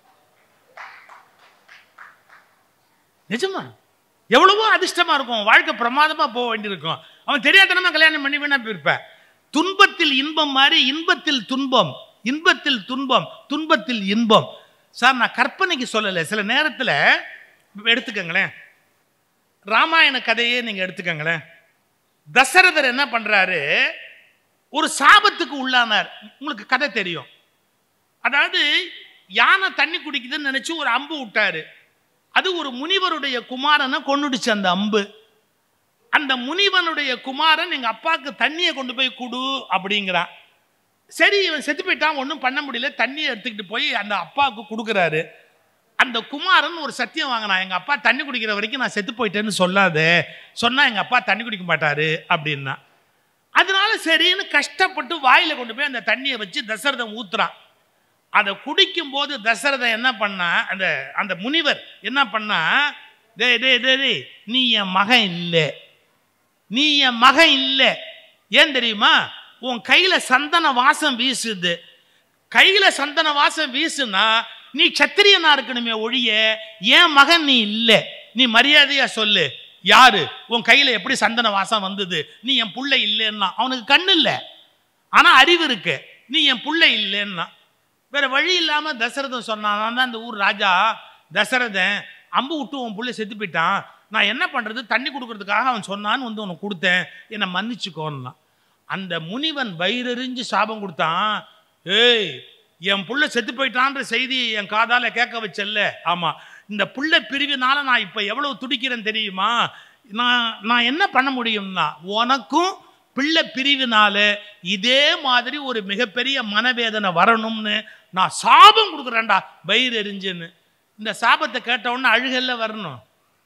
நிஜமா எவ்வளவோ அதிர்ஷ்டமா இருக்கும், வாழ்க்கை பிரமாதமா போக வேண்டியிருக்கும், அவன் தெரியாதனமா கல்யாணம் பண்ணி வேணா போயிருப்ப. துன்பத்தில் இன்பம் மாதிரி இன்பத்தில் துன்பம், இன்பத்தில் துன்பம், துன்பத்தில் இன்பம். சார் நான் கற்பனைக்கு சொல்லலை, சில நேரத்தில் எடுத்துக்கங்களேன், ராமாயண கதையே நீங்க எடுத்துக்கங்களேன். தசரதர் என்ன பண்றாரு, ஒரு சாபத்துக்கு உள்ளானார். உங்களுக்கு கதை தெரியும். அதாவது யானை தண்ணி குடிக்குதுன்னு நினைச்சு ஒரு அம்பு விட்டாரு, அது ஒரு முனிவருடைய குமாரனை கொன்னுடுச்சு அந்த அம்பு. அந்த முனிவனுடைய குமாரன் எங்க அப்பாவுக்கு தண்ணியை கொண்டு போய் குடு அப்படிங்கிறான். சரி, இவன் செத்து போயிட்டான், ஒன்றும் பண்ண முடியல, தண்ணியை எடுத்துக்கிட்டு போய் அந்த அப்பாவுக்கு கொடுக்குறாரு. அந்த குமாரன் ஒரு சத்தியம் வாங்கினான், எங்க அப்பா தண்ணி குடிக்கிற வரைக்கும் நான் செத்து போயிட்டேன்னு சொல்லாது, சொன்னா எங்க அப்பா தண்ணி குடிக்க மாட்டாரு அப்படின்னா. அதனால சரின்னு கஷ்டப்பட்டு வாயில கொண்டு போய் அந்த தண்ணியை வச்சு தசரதன் ஊத்துறான். அதை குடிக்கும் போது தசரதன் என்ன பண்ணா, அந்த அந்த முனிவர் என்ன பண்ணா, டே டே டே நீ என் மகன் இல்லை, நீ என் மகன் இல்லை. ஏன் தெரியுமா? உன் கையில சந்தன வாசம் வீசுது. கையில சந்தன வாசம் வீசுனா நீ சத்திரியனா இருக்கணுமே ஒழிய என் மகன் நீ இல்லை. நீ மரியாதையா சொல்லு, யாரு உன் கையில எப்படி சந்தன வாசம் வந்தது? நீ என் புள்ள இல்லைன்னா. அவனுக்கு கண்ணு இல்லை, ஆனா அறிவு இருக்கு. நீ என் புள்ள இல்லைன்னா. வேற வழி இல்லாம தசரதன் சொன்னான், நான் தான் இந்த ஊர் ராஜா தசரதன், அம்பு விட்டு உன் புள்ள செத்து போயிட்டான், நான் என்ன பண்றது, தண்ணி கொடுக்கறதுக்காக அவன் சொன்னான்னு வந்து உனக்கு கொடுத்தேன், என்னை மன்னிச்சுக்கோன்னா. அந்த முனிவன் வயிறறிஞ்சு சாபம் கொடுத்தான். ஏய், என் புள்ள செத்து போயிட்டான்ற செய்தி என் காதால கேட்க வச்சல்ல, ஆமா, இந்த புள்ள பிரிவினால நான் இப்ப எவ்வளவு துடிக்கிறேன் தெரியுமா? நான் நான் என்ன பண்ண முடியும்னா, உனக்கும் பிள்ளை பிரிவினால இதே மாதிரி ஒரு மிகப்பெரிய மனவேதனை வரணும்னு நான் சாபம் கொடுக்குறேன்டா வயிறு எரிஞ்சுன்னு. இந்த சாபத்தை கேட்ட உடனே அழுகல்ல வரணும்.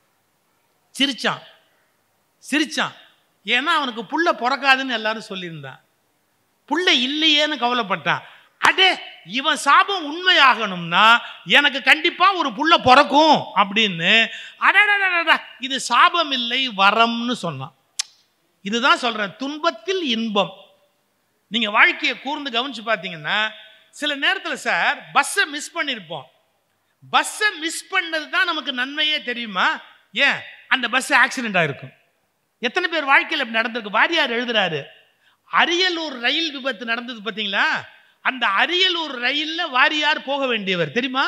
சிரிச்சான் சிரிச்சான் ஏன்னா அவனுக்கு புள்ள பிறக்காதுன்னு எல்லாரும் சொல்லியிருந்தான். புள்ள இல்லையேன்னு கவலைப்பட்டான். அடே, இவன் சாபம் உண்மையாகணும்னா எனக்கு கண்டிப்பா ஒரு புள்ள பிறக்கும் அப்படின்னு. அடடா, இது சாபம் இல்லை வரம்னு சொன்னான். இதுதான் சொல்றேன், துன்பத்தில் இன்பம். நீங்க வாழ்க்கையை கூர்ந்து கவனிச்சு பார்த்தீங்கன்னா, சில நேரத்தில் சார் பஸ்ஸை மிஸ் பண்ணியிருப்போம். பஸ்ஸை மிஸ் பண்ணது தான் நமக்கு நன்மையே தெரியுமா? ஏன்? அந்த பஸ் ஆக்சிடென்ட் ஆயிருக்கும். எத்தனை பேர் வாழ்க்கையில் இப்படி நடந்திருக்கு? வாரியார் எழுதுறாரு, அரியலூர் ரயில் விபத்து நடந்தது பார்த்தீங்களா? அந்த அரியலூர் ரயில்ல வாரியார் போக வேண்டியவர் தெரியுமா?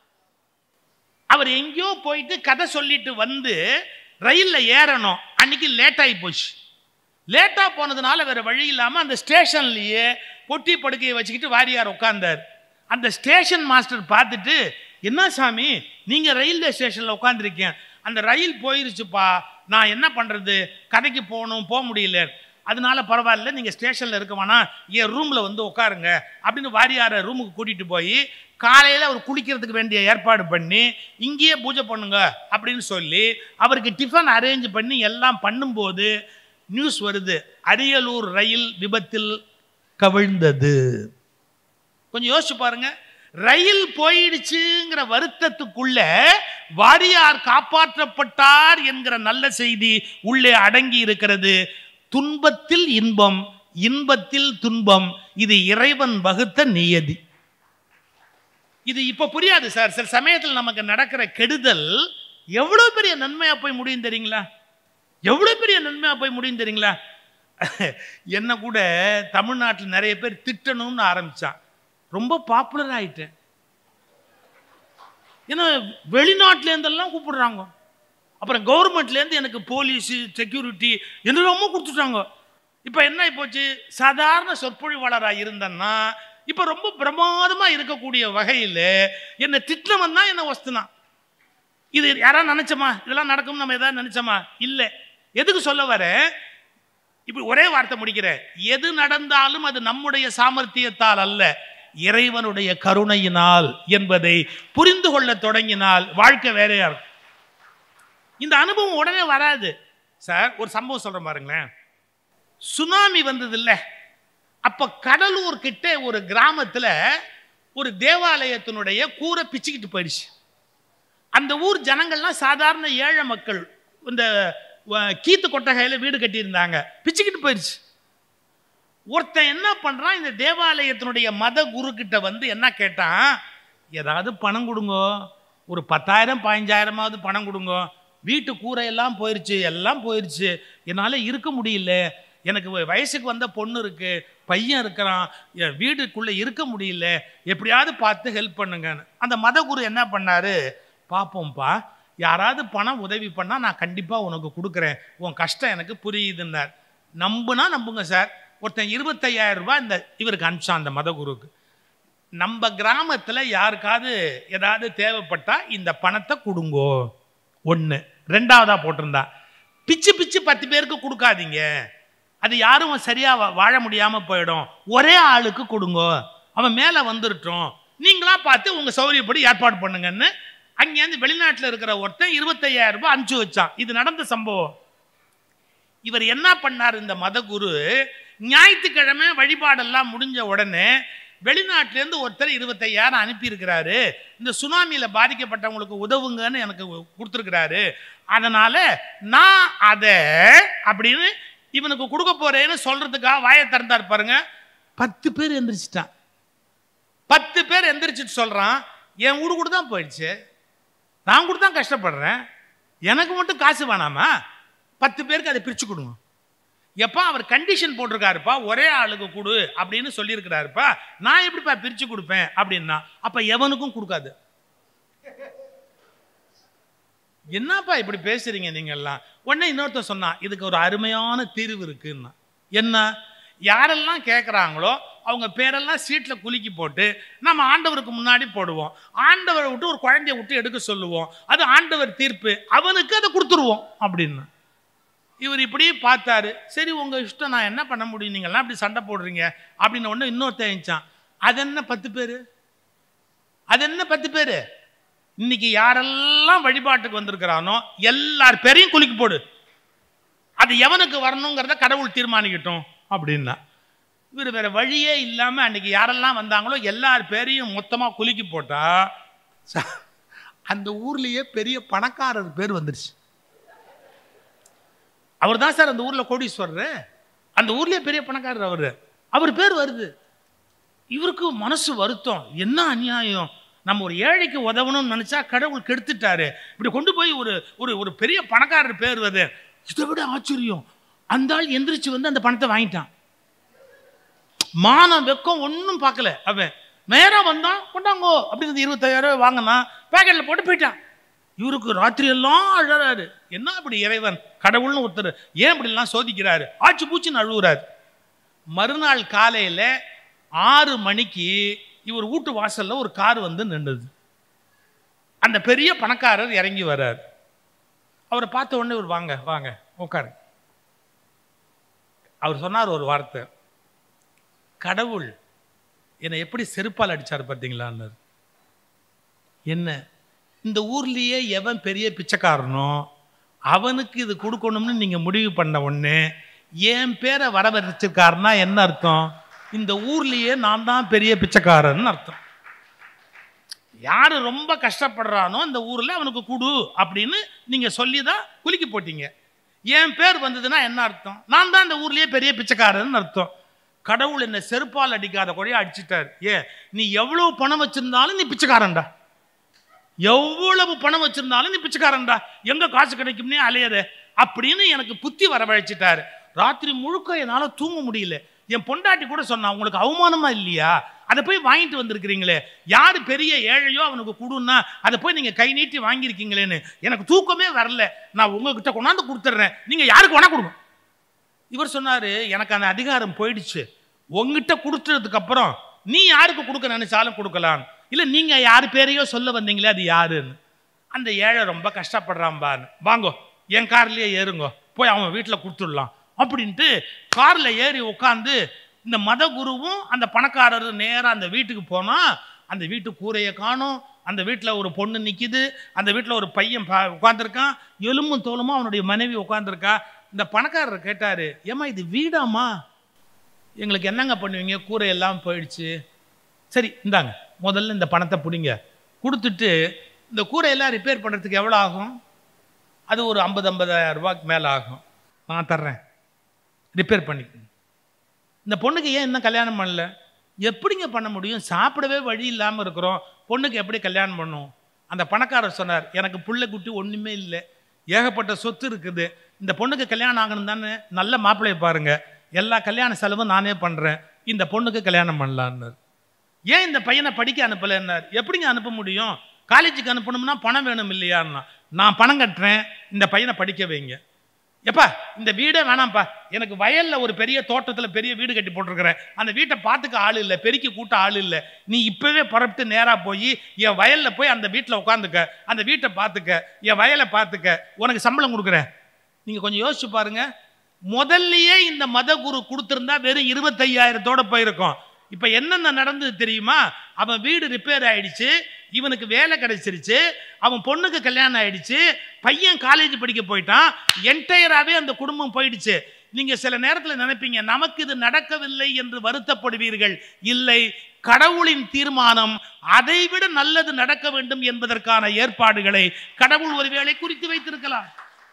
அவர் எங்கேயோ போயிட்டு கதை சொல்லிட்டு வந்து ரயில்ல ஏறணும். அன்னைக்கு லேட் ஆகி போச்சு. லேட்டா போனதுனால வேற வழி இல்லாம அந்த ஸ்டேஷன்லயே பொட்டி படுக்கையை வச்சுக்கிட்டு வாரியார் உட்கார்ந்தார். அந்த ஸ்டேஷன் மாஸ்டர் பார்த்துட்டு, என்ன சாமி நீங்க ரயில்வே ஸ்டேஷன்ல உட்காந்துருக்கீங்க, அந்த ரயில் போயிருச்சுப்பா, நான் என்ன பண்றது, கதைக்கு போகணும், போக முடியல, அதனால பரவாயில்ல, நீங்க ஸ்டேஷன்ல இருக்க வேணாம், என் ரூம்ல வந்து உட்காருங்க அப்படின்னு வாரியார ரூமுக்கு கூட்டிட்டு போய் காலையில அவர் குளிக்கிறதுக்கு வேண்டிய ஏற்பாடு பண்ணி இங்கேயே பூஜை பண்ணுங்க அப்படின்னு சொல்லி அவருக்கு டிஃபன் அரேஞ்ச் பண்ணி எல்லாம் பண்ணும்போது நியூஸ் வருது, அரியலூர் ரயில் விபத்தில் கவிழ்ந்தது. கொஞ்சம் யோசிச்சு பாருங்க. ரயில் போயிடுச்சுங்கிற வருத்தத்துக்குள்ள வாரியார் காப்பாற்றப்பட்டார் என்கிற நல்ல செய்தி உள்ளே அடங்கி இருக்கிறது. துன்பத்தில் இன்பம், இன்பத்தில் துன்பம், இது இறைவன் வகுத்த நியதி. இது இப்ப புரியாது சார். சில சமயத்தில் நமக்கு நடக்கிற கெடுதல் எவ்வளவு பெரிய நன்மையா போய் முடியும் தெரியுங்களா? எவ்வளவு பெரிய நன்மையா போய் முடியும் தெரியுங்களா? என்ன கூட தமிழ்நாட்டில் நிறைய பேர் திட்டணும்னு ஆரம்பிச்சான். ரொம்ப பாப்புலர் ஆயிட்டேன். ஏன்னா வெளிநாட்டுல இருந்தெல்லாம் கூப்பிடுறாங்க. அப்புறம் கவர்மெண்ட்ல இருந்து எனக்கு போலீஸ் செக்யூரிட்டி என்னெல்லாமோ கொடுத்துட்டாங்க. இப்ப என்ன போச்சு, சாதாரண சொற்பொழிவாளராக இருந்தேன்னா இப்ப ரொம்ப பிரமாதமா இருக்கக்கூடிய வகையில் என்ன திட்டவன் தான் என்ன வஸ்துனா. இது யாராவது நினைச்சோமா இதெல்லாம் நடக்கும்? நம்ம ஏதாவது நினைச்சோமா? இல்லை. எதுக்கு சொல்ல வர, இப்ப ஒரே வார்த்தை முடிக்கிறேன், எது நடந்தாலும் அது நம்முடைய சாமர்த்தியத்தால் அல்ல, இறைவனுடைய கருணையினால் என்பதை புரிந்து கொள்ள தொடங்கினால் வாழ்க்கை வேறையா இருக்கும். இந்த அனுபவம் உடனே வராது சார். ஒரு சம்பவம் சொல்றேன் பாருங்களேன். சுனாமி வந்தது இல்ல, அப்ப கடலூர் கிட்ட ஒரு கிராமத்துல ஒரு தேவாலயத்தினுடைய கூரை பிச்சுக்கிட்டு போயிடுச்சு. அந்த ஊர் ஜனங்கள்லாம் சாதாரண ஏழை மக்கள், இந்த கீத்து கொட்டகையில வீடு கட்டியிருந்தாங்க, பிச்சுக்கிட்டு போயிடுச்சு. ஒருத்தன் என்ன பண்றான், இந்த தேவாலயத்தினுடைய மத குரு கிட்ட வந்து என்ன கேட்டான், ஏதாவது பணம் கொடுங்க, ஒரு பத்தாயிரம் பதினஞ்சாயிரமாவது பணம் கொடுங்க, வீட்டு கூரையெல்லாம் போயிடுச்சு, எல்லாம் போயிடுச்சு, என்னால் இருக்க முடியல, எனக்கு வயசுக்கு வந்த பொண்ணு இருக்கு, பையன் இருக்கிறான், என் வீட்டுக்குள்ளே இருக்க முடியல, எப்படியாவது பார்த்து ஹெல்ப் பண்ணுங்கன்னு. அந்த மத குரு என்ன பண்ணாரு, பார்ப்போம்ப்பா, யாராவது பணம் உதவி பண்ணால் நான் கண்டிப்பாக உனக்கு கொடுக்குறேன், உன் கஷ்டம் எனக்கு புரியுதுன்னார். நம்புனா நம்புங்க சார், ஒருத்தன் இருபத்தையாயிரம் ரூபாய் இந்த இவருக்கு அனுப்பிச்சான், அந்த மத குருக்கு. நம்ம கிராமத்துல யாருக்காவது ஏதாவது தேவைப்பட்டா இந்த பணத்தை கொடுங்கோ. ஒண்ணு. ரெண்டாவதா போட்டிருந்தா, பிச்சு பிச்சு பத்து பேருக்கு கொடுக்காதீங்க, அது யாரும் சரியா வாழ முடியாம போயிடும், ஒரே ஆளுக்கு கொடுங்கோ, அவன் மேல வந்துருட்டோம், நீங்களா பார்த்து உங்க சௌகரியப்படி ஏற்பாடு பண்ணுங்கன்னு அங்கேருந்து வெளிநாட்டில் இருக்கிற ஒருத்தன் இருபத்தையாயிரம் ரூபாய் அனுப்பிச்சு வச்சான். இது நடந்த சம்பவம். இவர் என்ன பண்ணார், இந்த மதகுரு ஞாயிற்றுக்கிழமை வழிபாடெல்லாம் முடிஞ்ச உடனே வெளிநாட்டிலேருந்து ஒருத்தர் இருபத்தையாயிரம் அனுப்பி இருக்கிறாரு, இந்த சுனாமியில பாதிக்கப்பட்டவங்களுக்கு உதவுங்கன்னு எனக்கு கொடுத்துருக்கிறாரு, அதனால நான் அதை அப்படின்னு இவனுக்கு கொடுக்க போறேன்னு சொல்றதுக்காக வாயை திறந்தார் பாருங்க. பத்து பேர் எந்திரிச்சிட்டான். பத்து பேர் எந்திரிச்சிட்டு சொல்றான், என் வீடு கூட தான் போயிடுச்சு, நான் கூட தான் கஷ்டப்படுறேன், எனக்கு மட்டும் காசு வேணாமா, பத்து பேருக்கு அதை பிரிச்சு கொடுங்க. எப்பா அவர் கண்டிஷன் போட்டிருக்காருப்பா, ஒரே ஆளுக்கு கொடு அப்படின்னு சொல்லியிருக்கிறாருப்பா, நான் எப்படிப்பா பிரிச்சு கொடுப்பேன் அப்படின்னா, அப்ப எவனுக்கும் கொடுக்காது. என்னப்பா இப்படி பேசுறீங்க நீங்க எல்லாம்? உடனே இன்னொருத்தர் சொன்னா, இதுக்கு ஒரு அருமையான தீர்வு இருக்குன்னா. என்ன? யாரெல்லாம் கேட்குறாங்களோ அவங்க பேரெல்லாம் சீட்டில் குலுக்கி போட்டு நம்ம ஆண்டவருக்கு முன்னாடி போடுவோம், ஆண்டவரை விட்டு ஒரு குழந்தைய விட்டு எடுக்க சொல்லுவோம், அது ஆண்டவர் தீர்ப்பு, அவனுக்கு அதை கொடுத்துருவோம் அப்படின்னு. இவர் இப்படி பார்த்தாரு, சரி உங்க இஷ்டம், நான் என்ன பண்ண முடியும், நீங்கள்லாம் இப்படி சண்டை போடுறீங்க அப்படின்னு. ஒன்று இன்னொருத்தன் எழுந்தான், அது என்ன பத்து பேர், அது என்ன பத்து பேர், இன்னைக்கு யாரெல்லாம் வழிபாட்டுக்கு வந்திருக்கிறானோ எல்லார் பேரையும் குலுக்கி போடு, அது எவனுக்கு வரணுங்கிறத கடவுள் தீர்மானிக்கட்டும் அப்படின்னா. இவர் வேற வழியே இல்லாம அன்னைக்கு யாரெல்லாம் வந்தாங்களோ எல்லார் பேரையும் மொத்தமா குலுக்கி போட்டா அந்த ஊர்லயே பெரிய பணக்காரர் பேர் வந்துருச்சு. அவர் தான் சார் அந்த ஊர்ல கோடீஸ்வரர், அந்த ஊர்லயே பெரிய பணக்காரர் அவரு, அவர் பேர் வருது. இவருக்கு மனசு வருத்தம், என்ன அநியாயம், நம்ம ஒரு ஏழைக்கு உதவணும்னு நினைச்சா கடவுள் கெடுத்துட்டாரு, இப்படி கொண்டு போய் ஒரு ஒரு பெரிய பணக்காரர் பேர் வருது. இதை விட ஆச்சரியம், அந்த ஆள் எந்திரிச்சு வந்து அந்த பணத்தை வாங்கிட்டான். மானம் வெக்கம் ஒன்றும் பார்க்கல, அவன் நேரா வந்தான், கொண்டாங்கோ அப்படின்னு இருபத்தாயிரம் ரூபாய் வாங்கினா பேக்கெட்ல போட்டு போயிட்டான். இவருக்கு ராத்திரி எல்லாம் அழறாரு, என்ன இப்படி இறைவன் கடவுள்னு ஒருத்தர் ஏன் இப்படி எல்லாம் சோதிக்கிறாரு, ஆச்சு பூச்சின்னு அழுகுறாரு. மறுநாள் காலையில ஆறு மணிக்கு இவர் வீட்டு வாசல்ல ஒரு கார் வந்து நின்றுது. அந்த பெரிய பணக்காரர் இறங்கி வர்றாரு. அவரை பார்த்த உடனே இவர் வாங்க வாங்க உட்காரு. அவர் சொன்னார் ஒரு வார்த்தை, கடவுள் என்னை எப்படி செருப்பால் அடிச்சார் பார்த்தீங்களான்னு. என்ன, இந்த ஊர்லயே எவன் பெரிய பிச்சைக்காரனோ அவனுக்கு இது கொடுக்கணும்னு நீங்க முடிவு பண்ண உடனே என் பேரை வர வச்சிருக்காருன்னா என்ன அர்த்தம், இந்த ஊர்லயே நான் தான் பெரிய பிச்சைக்காரன் அர்த்தம். யாரு ரொம்ப கஷ்டப்படுறானோ இந்த ஊர்ல அவனுக்கு கொடு அப்படின்னு நீங்க சொல்லிதான் குலுக்கி போட்டீங்க. என் பேர் வந்ததுன்னா என்ன அர்த்தம், நான் தான் இந்த ஊர்லயே பெரிய பிச்சைக்காரன் அர்த்தம். கடவுள் என்ன செருப்பால் அடிக்காத குறையா அடிச்சுட்டார். ஏன், நீ எவ்வளவு பணம் வச்சிருந்தாலும் நீ பிச்சைக்காரன்டா, எவ்வளவு பணம் வச்சிருந்தாலும் நீ பிச்சைக்காரன்டா, எங்க காசு கிடைக்கும்னே அலையத அப்படின்னு எனக்கு புத்தி வரவழைச்சிட்டாரு. ராத்திரி முழுக்க என்னால தூங்க முடியல. என் பொண்டாட்டி கூட சொன்னா, உங்களுக்கு அவமானமா இல்லையா, அதை போய் வாங்கிட்டு வந்திருக்கிறீங்களே, யாரு பெரிய ஏழையோ அவனுக்கு கொடுன்னா அதை போய் நீங்க கை நீட்டி வாங்கியிருக்கீங்களேன்னு, எனக்கு தூக்கமே வரல, நான் உங்ககிட்ட கொண்டாந்து கொடுத்துட்றேன், நீங்க யாருக்கு வேணா கொடுங்க. இவர் சொன்னாரு, எனக்கு அந்த அதிகாரம் போயிடுச்சு, உங்ககிட்ட கொடுத்ததுக்கு அப்புறம் நீ யாருக்கு கொடுக்க நினைச்சாலும் கொடுக்கலாம், இல்ல நீங்க யாரு பேரையோ சொல்ல வந்தீங்களே அது யாருன்னு. அந்த ஏழை ரொம்ப கஷ்டப்படுறான் பாரு, வாங்கோ என் கார்லயே ஏறுங்கோ, போய் அவன் வீட்டுல கொடுத்துடலாம் அப்படின்ட்டு கார்ல ஏறி உட்காந்து இந்த மத குருவும் அந்த பணக்காரர் நேரா அந்த வீட்டுக்கு போனா, அந்த வீட்டு கூரையை காணும், அந்த வீட்டுல ஒரு பொண்ணு நிக்குது, அந்த வீட்டுல ஒரு பையன் உட்காந்துருக்கான், எலும்பும் தோலுமா அவனுடைய மனைவி உட்காந்துருக்கா. இந்த பணக்காரர் கேட்டாரு, ஏமா இது வீடாமா, எங்களுக்கு என்னங்க பண்ணுவீங்க, கூரை எல்லாம் போயிடுச்சு, சரி இந்தாங்க முதல்ல இந்த பணத்தை பிடிங்க, கொடுத்துட்டு இந்த கூரையெல்லாம் ரிப்பேர் பண்ணுறதுக்கு எவ்வளோ ஆகும், அது ஒரு ஐம்பது ஐம்பதாயிரம் ரூபாய்க்கு மேலே ஆகும், நான் தர்றேன், ரிப்பேர் பண்ணிக்கணும். இந்த பொண்ணுக்கு ஏன் இன்னும் கல்யாணம் பண்ணல, எப்படிங்க பண்ண முடியும், சாப்பிடவே வழி இல்லாமல் இருக்கிறோம், பொண்ணுக்கு எப்படி கல்யாணம் பண்ணும். அந்த பணக்காரர் சொன்னார், எனக்கு புள்ள குட்டி ஒன்றுமே இல்லை, ஏகப்பட்ட சொத்து இருக்குது, இந்த பொண்ணுக்கு கல்யாணம் ஆகணும் தானே, நல்ல மாப்பிள்ளையை பாருங்க, எல்லா கல்யாண செலவும் நானே பண்ணுறேன், இந்த பொண்ணுக்கு கல்யாணம் பண்ணலான்னு. ஏன் இந்த பையனை படிக்க அனுப்பலைன்னார். எப்படிங்க அனுப்ப முடியும், காலேஜுக்கு அனுப்பணும்னா பணம் வேணும் இல்லையான்னா, நான் பணம் கட்டுறேன், இந்த பையனை படிக்க வைங்க. எப்பா இந்த வீடே வேணாம்ப்பா, எனக்கு வயல்ல ஒரு பெரிய தோட்டத்துல பெரிய வீடு கட்டி போட்டிருக்கிறேன், அந்த வீட்டை பார்த்துக்க ஆள் இல்லை, பெருக்கி கூட்ட ஆள் இல்லை, நீ இப்பவே புறப்பட்டு நேரா போய் என் வயல்ல போய் அந்த வீட்டில் உட்காந்துக்க, அந்த வீட்டை பார்த்துக்க, என் வயலை பார்த்துக்க, உனக்கு சம்பளம் கொடுக்குறேன். நீங்க கொஞ்சம் யோசிச்சு பாருங்க. முதல்லயே இந்த மத குரு கொடுத்திருந்தா வெறும் இருபத்தையாயிரத்தோட போயிருக்கும். இப்ப என்னென்ன நடந்தது தெரியுமா? அவன் வீடு ரிப்பேர் ஆயிடுச்சு, இவனுக்கு வேலை கிடைச்சிருச்சு, அவன் பொண்ணுக்கு கல்யாணம் ஆயிடுச்சு, பையன் காலேஜ் படிக்க போயிட்டான், என்டையராகவே அந்த குடும்பம் போயிடுச்சு. நீங்க சில நேரத்தில் நினைப்பீங்க நமக்கு இது நடக்கவில்லை என்று வருத்தப்படுவீர்கள். இல்லை, கடவுளின் தீர்மானம் அதைவிட நல்லது நடக்க வேண்டும் என்பதற்கான ஏற்பாடுகளை கடவுள் ஒருவேளை குறித்து வைத்திருக்கலாம்.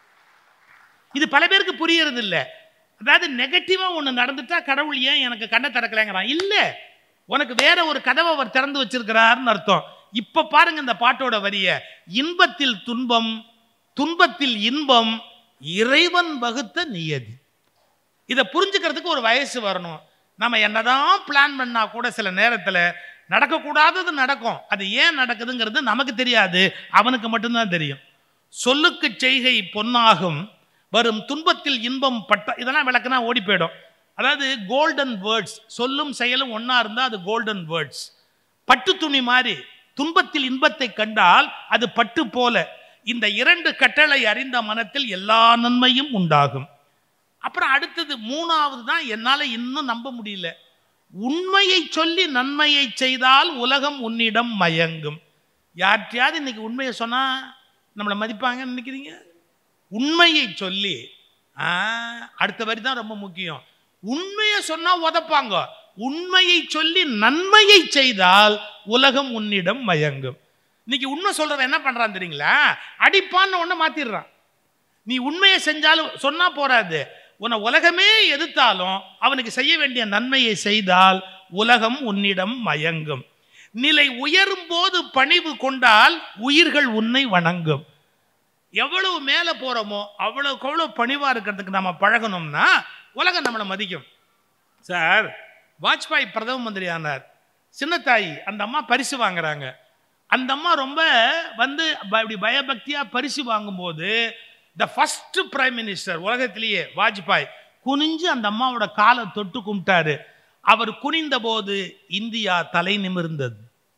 இது பல பேருக்கு புரியறது இல்லை. அதாவது நெகட்டிவா ஒண்ணு நடந்துட்டா கடவுள் ஏன் எனக்கு கண்ணை திறக்கலைங்கிறான். இல்ல, உனக்கு வேற ஒரு கதவை அவர் திறந்து வச்சிருக்கிறார்னு அர்த்தம். இப்ப பாருங்க இந்த பாட்டோட வரிய, இன்பத்தில் துன்பம், துன்பத்தில் இன்பம், இறைவன் வகுத்த நியதி. இதை புரிஞ்சுக்கிறதுக்கு ஒரு வயசு வரணும். நம்ம என்னதான் பிளான் பண்ணா கூட சில நேரத்துல நடக்கக்கூடாதது நடக்கும். அது ஏன் நடக்குதுங்கிறது நமக்கு தெரியாது, அவனுக்கு மட்டும்தான் தெரியும். சொல்லுக்கு செய்கை பொன்னாகும், வரும் துன்பத்தில் இன்பம் பட்ட, இதெல்லாம் விளக்குனா ஓடி போயிடும். அதாவது கோல்டன் வேர்ட்ஸ், சொல்லும் செயலும் ஒன்னா இருந்தா அது கோல்டன் வேர்ட்ஸ். பட்டு துணி மாதிரி, துன்பத்தில் இன்பத்தை கண்டால் அது பட்டு போல, இந்த இரண்டு கட்டளை அறிந்த மனத்தில் எல்லா நன்மையும் உண்டாகும். அப்புறம் அடுத்தது மூணாவது தான் என்னால இன்னும் நம்ப முடியல. உண்மையை சொல்லி நன்மையை செய்தால் உலகம் உன்னிடம் மயங்கும். யார்கிட்டயாவது இன்னைக்கு உண்மையை சொன்னா நம்மளை மதிப்பாங்கன்னு நினைக்கிறீங்க? உண்மையை சொல்லி, அடுத்த வரி தான் ரொம்ப முக்கியம், உண்மையை சொன்னா உதப்பாங்க, உண்மையை சொல்லி நன்மையை செய்தால் உலகம் உன்னிடம் மயங்கும். இன்னைக்கு உண்மை சொல்றவன் என்ன பண்றான் தெரியுங்களா? அடிப்பான்னு ஒண்ணு மாத்திடுறான். நீ உண்மையை செஞ்சாலும் சொன்னா போறாது, உன்னை உலகமே எதிர்த்தாலும் அவனுக்கு செய்ய வேண்டிய நன்மையை செய்தால் உலகம் உன்னிடம் மயங்கும். நிலை உயரும் போது பணிவு கொண்டால் உயிர்கள் உன்னை வணங்கும். எவ்வளவு மேல போறோமோ அவ்வளவுக்கு அவ்வளவு பணிவா இருக்கிறதுக்கு நம்ம பழகணும்னா உலகம் நம்மளை மதிக்கும். சார், வாஜ்பாய் பிரதம மந்திரி ஆனார், சின்னத்தாயி அந்த அம்மா பரிசு வாங்குறாங்க. அந்த அம்மா ரொம்ப வந்து இப்படி பயபக்தியா பரிசு வாங்கும்போது த ஃபர்ஸ்ட் பிரைம் மினிஸ்டர் உலகத்திலேயே வாஜ்பாய் குனிஞ்சு அந்த அம்மாவோட காலை தொட்டு கும்பிட்டாரு. அவர் குனிந்த போது இந்தியா தலை நிமிர்ந்தது.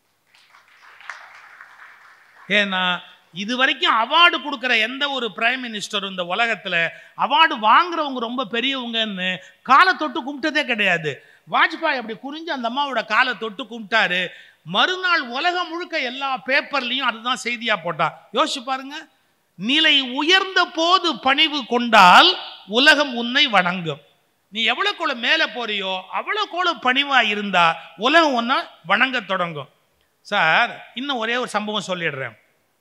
ஏன்னா இது வரைக்கும் அவார்டு கொடுக்கிற எந்த ஒரு பிரைம் மினிஸ்டரும் இந்த உலகத்துல அவார்டு வாங்குறவங்க ரொம்ப பெரியவங்கன்னு காலை தொட்டு கும்பிட்டதே கிடையாது. வாஜ்பாய் அப்படி குறிஞ்சு அந்த அம்மாவோட காலை தொட்டு கும்பிட்டாரு. மறுநாள் உலகம் முழுக்க எல்லா பேப்பர்லையும் அதுதான் செய்தியா போட்டா. யோசிச்சு பாருங்க, நிலை உயர்ந்த போது பணிவு கொண்டால் உலகம் உன்னை வணங்கும். நீ எவ்வளவு மேல போறியோ அவ்வளவு பணிவா இருந்தா உலகம் உன்னை வணங்க தொடங்கும். சார், இன்னும் ஒரே ஒரு சம்பவம் சொல்லிடுறேன்.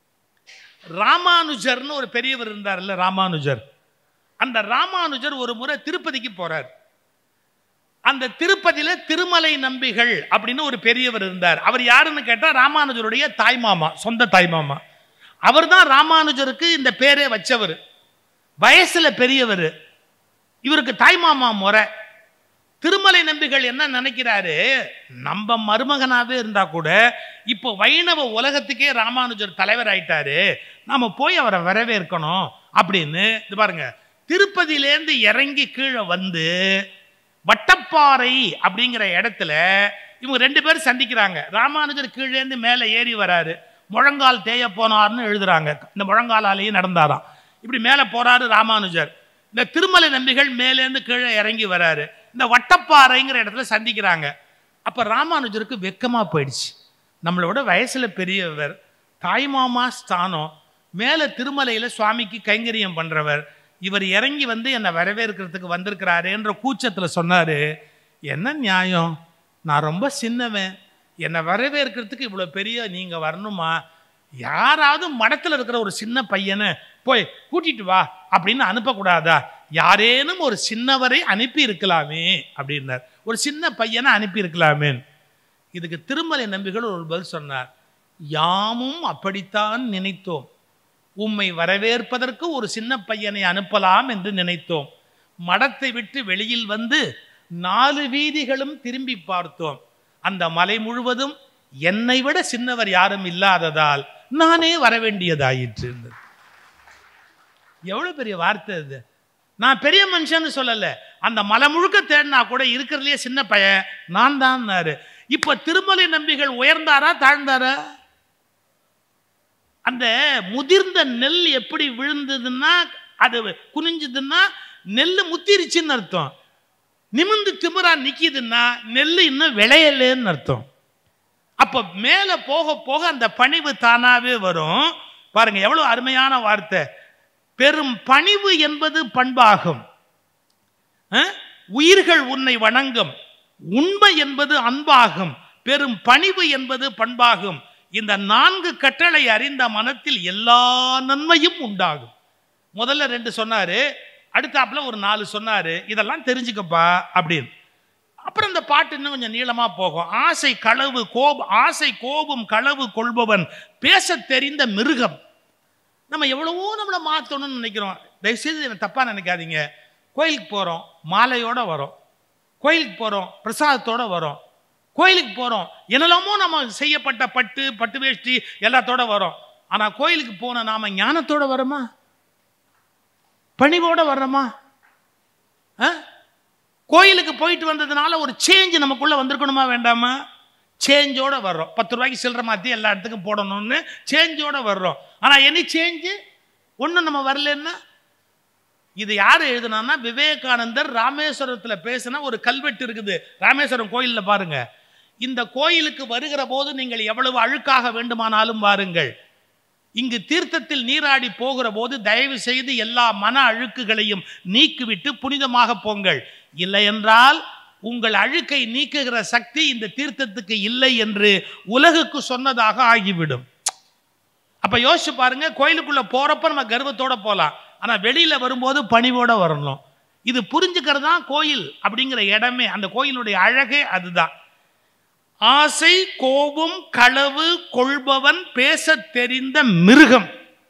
ராமானுஜர்னு ஒரு பெரியவர் இருந்தார்ல, ராமானுஜர். அந்த ராமானுஜர் ஒரு முறை திருப்பதிக்கு போறார். அந்த திருப்பதியில திருமலை நம்பிகள் அப்படின்னு ஒரு பெரியவர் இருந்தார். அவர் யாருன்னு கேட்டா ராமானுஜருடைய தாய்மாமா, சொந்த தாய்மாமா. அவர் தான் ராமானுஜருக்கு இந்த பேரே வச்சவர். வயசுல பெரியவர், இவருக்கு தாய்மாமா முறை. திருமலை நம்பிகள் என்ன நினைக்கிறாரு, நம்ம மருமகனாவே இருந்தா கூட இப்போ வைணவ உலகத்துக்கே ராமானுஜர் தலைவர் ஆயிட்டாரு, நாம போய் அவரை வரவேற்கணும் அப்படின்னு. இது பாருங்க, திருப்பதியிலேருந்து இறங்கி கீழே வந்து வட்டப்பாறை அப்படிங்கிற இடத்துல இவங்க ரெண்டு பேரும் சந்திக்கிறாங்க. ராமானுஜர் கீழே இருந்து மேலே ஏறி வராரு, முழங்கால் தேய போனார்னு எழுதுறாங்க. இந்த முழங்காலாலேயே நடந்தாராம். இப்படி மேலே போறாரு ராமானுஜர். இந்த திருமலை நம்பிகள் மேலேருந்து கீழே இறங்கி வராரு. இந்த வட்டப்பாறைங்கிற இடத்துல சந்திக்கிறாங்க. அப்ப ராமானுஜருக்கு வெக்கமா போயிடுச்சு. நம்மளோட வயசுல பெரியவர், தாய்மாமா ஸ்தானம், மேல திருமலையில சுவாமிக்கு கைங்கரியம் பண்றவர், இவர் இறங்கி வந்து என்னை வரவேற்கிறதுக்கு வந்திருக்கிறாரு என்ற கூச்சத்துல சொன்னாரு, என்ன நியாயம், நான் ரொம்ப சின்னவன், என்னை வரவேற்கிறதுக்கு இவ்வளவு பெரிய நீங்க வரணுமா? யாராவது மடத்துல இருக்கிற ஒரு சின்ன பையனை போய் கூட்டிட்டு வா அப்படின்னு அனுப்பக்கூடாதா? யாரேனும் ஒரு சின்னவரை அனுப்பி இருக்கலாமே அப்படின்னார். ஒரு சின்ன பையனை அனுப்பி இருக்கலாமே. இதுக்கு திருமலை நம்பிகள் ஒரு பதில் சொன்னார், யாமும் அப்படித்தான் நினைத்தோம், உம்மை வரவேற்பதற்கு ஒரு சின்ன பையனை அனுப்பலாம் என்று நினைத்தோம். மடத்தை விட்டு வெளியில் வந்து நாலு வீதிகளும் திரும்பி பார்த்தோம். அந்த மலை முழுவதும் என்னை விட சின்னவர் யாரும் இல்லாததால் நானே வரவேண்டியதாயிற்று. எவ்வளவு பெரிய வார்த்தை இது. நான் பெரிய மனுஷன்னு சொல்லல, அந்த மலை முழுக்க தேடினா கூட இருக்கிறதுலே சின்ன பையன் நான் தான். இப்ப திருமலை நம்பிகள் உயர்ந்தாரா தாழ்ந்தாரா? அந்த முதிர்ந்த நெல் எப்படி விழுந்ததுன்னா, அது குனிஞ்சதுன்னா நெல் முத்திருச்சுன்னு அர்த்தம். நிமிந்து திமிரா நிக்குதுன்னா நெல் இன்னும் விளையலன்னு அர்த்தம். அப்ப மேல போக போக அந்த பணிவு தானாவே வரும். பாருங்க எவ்வளவு அருமையான வார்த்தை. பெரும் பணிவு என்பது பண்பாகும். உயிர்கள் உன்னை வணங்கும். உண்மை என்பது அன்பாகும். பெரும் பணிவு என்பது பண்பாகும். இந்த நான்கு கட்டளை அறிந்த மனத்தில் எல்லா நன்மையும் உண்டாகும். முதல்ல ரெண்டு சொன்னாரு, அடுத்தாப்புல ஒரு நாலு சொன்னாரு. இதெல்லாம் தெரிஞ்சுக்கப்பா அப்படின்னு. அப்புறம் இந்த பாட்டு இன்னும் கொஞ்சம் நீளமா போகும். ஆசை களவு கோபம் ஆசை கோபம் களவு கொள்பவன் பேச தெரிந்த மிருகம். நம்ம எவ்வளவோ நம்மளை மாற்றணும்னு நினைக்கிறோம். தயவுசெய்து தப்பா நினைக்காதீங்க. கோயிலுக்கு போறோம், மாலையோட வரோம். கோயிலுக்கு போறோம், பிரசாதத்தோட வரோம். கோயிலுக்கு போறோம், என்னெல்லாமோ நம்ம செய்யப்பட்ட பட்டு பட்டு வேஷ்டி எல்லாத்தோட வரோம். ஆனா கோயிலுக்கு போன நாம ஞானத்தோட வரோமா? பணிவோட வர்றோமா? கோயிலுக்கு போயிட்டு வந்ததுனால ஒரு சேஞ்ச் நமக்குள்ள வந்திருக்கணுமா வேண்டாமா? சேஞ்சோட வர்றோம். பத்து ரூபாய்க்கு சில்லற மாத்தி எல்லா இடத்துக்கும் போடணும்னு சேஞ்சோட வர்றோம். ஆனா எனி சேஞ்சு ஒன்றும் நம்ம வரலன்னா, இது யாரு எழுதுனா, விவேகானந்தர் ராமேஸ்வரத்தில் பேசின ஒரு கல்வெட்டு இருக்குது. ராமேஸ்வரம் கோயில்ல பாருங்க. இந்த கோயிலுக்கு வருகிற போது நீங்கள் எவ்வளவு அழுக்காக வேண்டுமானாலும் வாருங்கள். இங்கு தீர்த்தத்தில் நீராடி போகிற போது தயவு செய்து எல்லா மன அழுக்குகளையும் நீக்கிவிட்டு புனிதமாக போங்கள். இல்லை என்றால் உங்கள் அழுக்கை நீக்குகிற சக்தி இந்த தீர்த்தத்துக்கு இல்லை என்று உலகுக்கு சொன்னதாக ஆகிவிடும். அப்ப யோசிச்சு பாருங்க, கோயிலுக்குள்ள போறப்ப நம்ம கர்வத்தோட போலாம், ஆனா வெளியில வரும்போது பணிவோட வரணும். இது புரிஞ்சுக்கிறது தான் கோயில் அப்படிங்கிற இடமே. அந்த கோயிலுடைய அழகே அதுதான். ஆசை கோபம் களவு கொள்பவன் பேச தெரிந்த மிருகம்.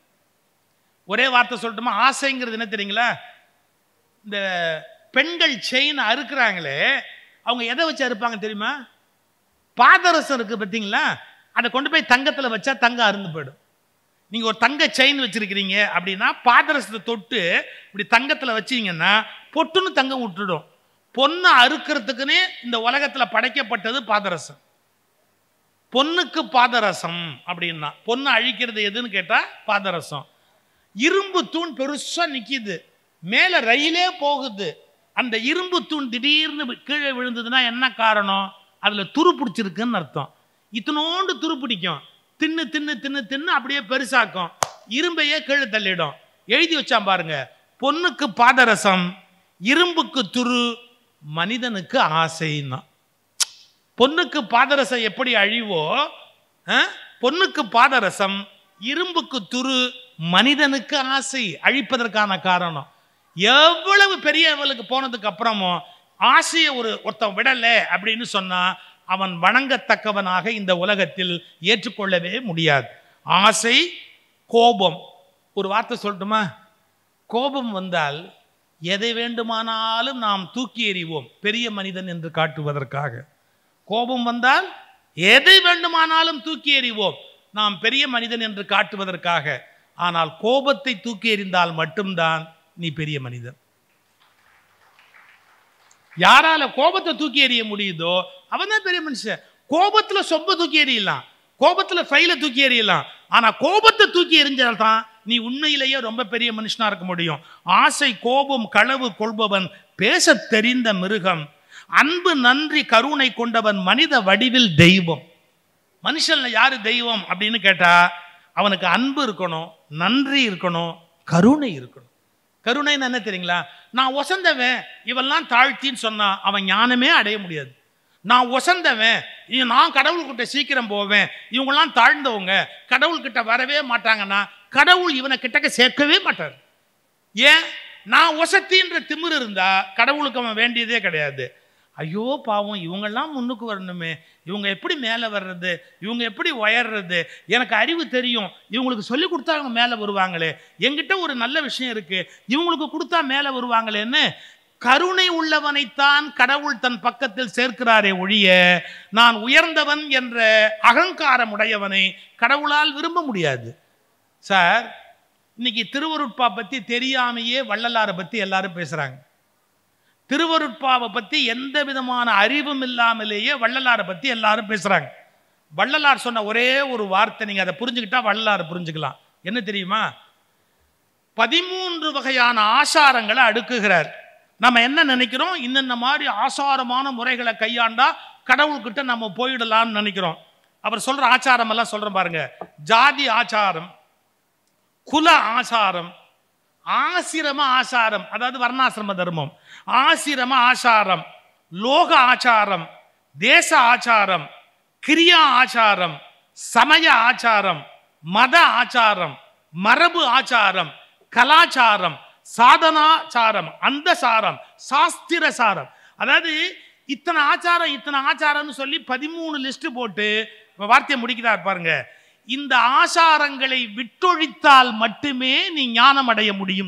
ஒரே வார்த்தை சொல்லட்டுமா? ஆசைங்கிறது என்ன தெரியுங்களா? இந்த பெண்கள் செயின் அறுக்கிறாங்களே, அவங்க எதை வச்சு அறுப்பாங்க தெரியுமா? பாதரசம் இருக்கு பார்த்தீங்களா, அதை கொண்டு போய் தங்கத்தில் வச்சா தங்கம் அருந்து போயிடும். நீங்க ஒரு தங்க செயின் வச்சிருக்கிறீங்க அப்படின்னா பாதரசத்தை தொட்டு இப்படி தங்கத்தில் வச்சீங்கன்னா பொட்டுன்னு தங்கம் விட்டுடும். பொண்ணை அறுக்கிறதுக்குன்னே இந்த உலகத்தில் படைக்கப்பட்டது பாதரசம். பொண்ணுக்கு பாதரசம் அப்படின்னா பொண்ணு அழிக்கிறது எதுன்னு கேட்டா பாதரசம். இரும்பு தூண் பெருசா நிக்குது, மேல ரயிலே போகுது. அந்த இரும்பு தூண் திடீர்னு கீழே விழுந்ததுன்னா என்ன காரணம்? அதுல துரு பிடிச்சிருக்குன்னு அர்த்தம். இத்தனோண்டு துரு பிடிக்கும், தின்னு தின்னு தின்னு தின்னு அப்படியே பெருசாக்கும், இரும்பையே கீழே தள்ளிடும். எழுதி வச்சான் பாருங்க, பொண்ணுக்கு பாதரசம், இரும்புக்கு துரு, மனிதனுக்கு ஆசைன்னா. பொண்ணுக்கு பாதரசம் எப்படி அழிவோ, பொண்ணுக்கு பாதரசம், இரும்புக்கு துரு, மனிதனுக்கு ஆசை அழிப்பதற்கான காரணம். எவ்வளவு பெரியவளுக்கு போனதுக்கு அப்புறமும் ஆசையை ஒரு ஒருத்தன் விடல அப்படின்னு சொன்னா அவன் வணங்கத்தக்கவனாக இந்த உலகத்தில் ஏற்றுக்கொள்ளவே முடியாது. ஆசை கோபம். ஒரு வார்த்தை சொல்லட்டுமா? கோபம் வந்தால் எதை வேண்டுமானாலும் நாம் தூக்கி எறிவோம் பெரிய மனிதன் என்று காட்டுவதற்காக. கோபம் வந்தால் எதை வேண்டுமானாலும் தூக்கி எறிவோம் நாம் பெரிய மனிதன் என்று காட்டுவதற்காக. ஆனால் கோபத்தை தூக்கி எறிந்தால் மட்டும்தான் நீ பெரிய மனிதன். யாரால கோபத்தை தூக்கி எறிய முடியுதோ அவன் தான் பெரிய மனுஷன். கோபத்துல சொம்ப தூக்கி எறியலாம், கோபத்துல ஃபைல தூக்கி எறியலாம், ஆனா கோபத்தை தூக்கி எறிஞ்சால்தான் நீ உண்மையிலேயே ரொம்ப பெரிய மனுஷனா இருக்க முடியும். ஆசை கோபம் களவு கொள்பவன் பேச தெரிந்த மிருகம், அன்பு நன்றி கருணை கொண்டவன் மனித வடிவில் தெய்வம். மனுஷன்ல யாரு தெய்வம் அப்படின்னு கேட்டா அவனுக்கு அன்பு இருக்கணும், நன்றி இருக்கணும், கருணை இருக்கணும். கருணைன்னு என்ன தெரியுங்களா? நான் ஒசந்தவன் இவெல்லாம் தாழ்த்தின்னு சொன்னா அவன் ஞானமே அடைய முடியாது. நான் ஒசந்தவன், நான் கடவுள்கிட்ட சீக்கிரம் போவேன், இவங்கெல்லாம் தாழ்ந்தவங்க கடவுள்கிட்ட வரவே மாட்டாங்கன்னா கடவுள் இவனை கிட்டக்க சேர்க்கவே மாட்டார். ஏன்? நான் ஒசத்தின்ற திமிரு இருந்தா கடவுளுக்கு அவன் வேண்டியதே கிடையாது. ஐயோ பாவம், இவங்கெல்லாம் முன்னுக்கு வரணுமே, இவங்க எப்படி மேலே வர்றது, இவங்க எப்படி உயர்றது, எனக்கு அறிவு தெரியும், இவங்களுக்கு சொல்லி கொடுத்தா அவங்க மேலே வருவாங்களே, என்கிட்ட ஒரு நல்ல விஷயம் இருக்கு, இவங்களுக்கு கொடுத்தா மேலே வருவாங்களேன்னு கருணை உள்ளவனைத்தான் கடவுள் தன் பக்கத்தில் சேர்க்கிறாரே ஒழிய நான் உயர்ந்தவன் என்ற அகங்காரம் உடையவனை கடவுளால் விரும்ப முடியாது. சார், இன்னைக்கு திருவருட்பா பத்தி தெரியாமையே வள்ளலாரை பத்தி எல்லாரும் பேசுறாங்க. திருவருட்பாவை பத்தி எந்த விதமான அறிவும் இல்லாமலேயே வள்ளலாரை பத்தி எல்லாரும் பேசுறாங்க. வள்ளலார் சொன்ன ஒரே ஒரு வார்த்தை, நீங்க அதை புரிஞ்சுக்கிட்டா வள்ளலாரை புரிஞ்சுக்கலாம். என்ன தெரியுமா? பதிமூன்று வகையான ஆசாரங்களை அடுக்குகிறார். நம்ம என்ன நினைக்கிறோம், இன்னென்ன மாதிரி ஆசாரமான முறைகளை கையாண்டா கடவுள்கிட்ட நம்ம போயிடலாம்னு நினைக்கிறோம். அவர் சொல்ற ஆச்சாரம் எல்லாம் சொல்றேன் பாருங்க. ஜாதி ஆச்சாரம், குல ஆசாரம், ஆசிரம ஆசாரம், அதாவது வர்ணாசிரம தர்மம், ஆசிரம ஆசாரம், லோக ஆச்சாரம், தேச ஆச்சாரம், கிரியா ஆச்சாரம், சமய ஆச்சாரம், மத ஆச்சாரம், மரபு ஆச்சாரம், கலாச்சாரம், சாதனாச்சாரம், அந்த சாரம், சாஸ்திர சாரம். அதாவது இத்தனை ஆச்சாரம் இத்தனை ஆச்சாரம்னு சொல்லி பதிமூணு லிஸ்ட் போட்டு வார்த்தையை முடிக்கிறார் பாருங்க. இந்த ஆசாரங்களை விட்டொழித்தால் மட்டுமே நீ ஞானம் அடைய முடியும்.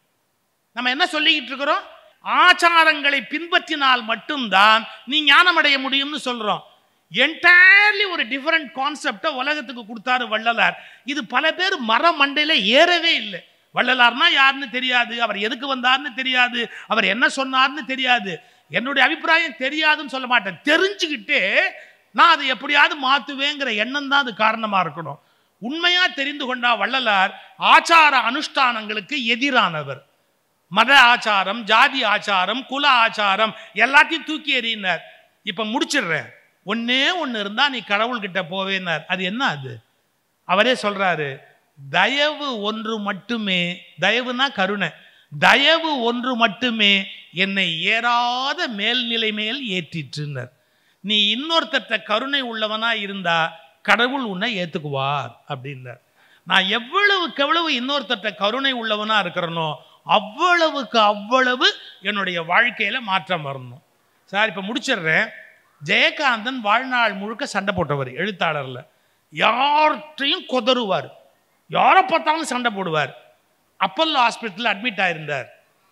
நம்ம என்ன சொல்லிக்கிட்டு இருக்கிறோம்? ஆச்சாரங்களை பின்பற்றினால் மட்டும்தான் நீ ஞானம் அடைய முடியும்னு சொல்றோம். என்டையர்லி ஒரு டிஃபரண்ட் கான்செப்டை உலகத்துக்கு கொடுத்தாரு வள்ளலார். இது பல பேர் மர மண்டையில ஏறவே இல்லை. வள்ளலார்னா யாருன்னு தெரியாது, அவர் எதுக்கு வந்தார்னு தெரியாது, அவர் என்ன சொன்னார்னு தெரியாது. என்னுடைய அபிப்பிராயம் தெரியாதுன்னு சொல்ல மாட்டேன், தெரிஞ்சுக்கிட்டே நான் அதை எப்படியாவது மாத்துவேங்கிற எண்ணம் தான் அது காரணமா இருக்கணும். உண்மையா தெரிந்து கொண்டா வள்ளலார் ஆச்சார அனுஷ்டானங்களுக்கு எதிரானவர். மத ஆச்சாரம், ஜாதி ஆச்சாரம், குல ஆச்சாரம் எல்லாத்தையும் தூக்கி எறியினார். இப்ப முடிச்சிடுறேன், ஒன்னே ஒன்னு இருந்தா நீ கடவுள்கிட்ட போவேனார். அது என்ன? அது அவரே சொல்றாரு, தயவு ஒன்று மட்டுமே, தயவுனா கருணை, தயவு ஒன்று மட்டுமே என்னை ஏறாத மேல்நிலை மேல் ஏற்றிற்றுனர். நீ இன்னொருத்தட்ட கருணை உள்ளவனா இருந்தா கடவுள் உன்னை ஏத்துக்குவார் அப்படின்னார். நான் எவ்வளவுக்கு எவ்வளவு இன்னொருத்தட்ட கருணை உள்ளவனா இருக்கிறனோ அவ்வளவுக்கு அவ்வளவு என்னுடைய வாழ்க்கையில மாற்றம் வரணும். சார் இப்ப முடிச்சிடுறேன். ஜெயகாந்தன் வாழ்நாள் முழுக்க சண்டை போட்டவர், எழுத்தாளர்ல யார்கிட்டையும் கொதறுவார், யாரை பார்த்தாலும் சண்டை போடுவார். அப்பல்லோ ஹாஸ்பிட்டல் அட்மிட் ஆயிருந்தார்.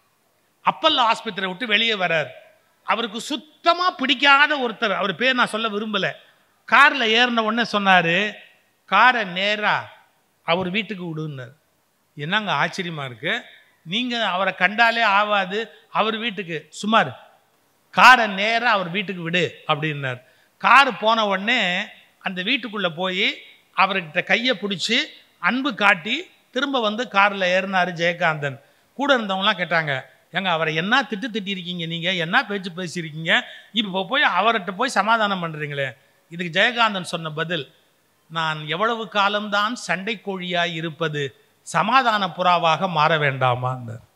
அப்பல்லோ ஆஸ்பத்திரியை விட்டு வெளியே வரார். அவருக்கு சுத்தமா பிடிக்காத ஒருத்தர், அவர் பேர் நான் சொல்ல விரும்பல, கார்ல ஏறின உடனே சொன்னாரு, காரை நேரா அவர் வீட்டுக்கு விடுன்னார். என்னங்க ஆச்சரியமா இருக்கு, நீங்க அவரை கண்டாலே ஆவாது, அவர் வீட்டுக்கு சுமார் காரை நேரா அவர் வீட்டுக்கு விடு அப்படின்னார். காரு போன உடனே அந்த வீட்டுக்குள்ள போய் அவர்கிட்ட கையை பிடிச்சி அன்பு காட்டி திரும்ப வந்து காரில் ஏறினாரு ஜெயகாந்தன். கூட இருந்தவங்களாம் கேட்டாங்க, ஏங்க அவரை என்ன திட்டு திட்டிருக்கீங்க, நீங்க என்ன பேச்சு பேசியிருக்கீங்க, இப்போ போய் அவர்கிட்ட போய் சமாதானம் பண்றீங்களே. இதுக்கு ஜெயகாந்தன் சொன்ன பதில், நான் எவ்வளவு காலம்தான் சண்டை கோழியாய் இருப்பது, சமாதான புறாவாக மாற வேண்டாமா?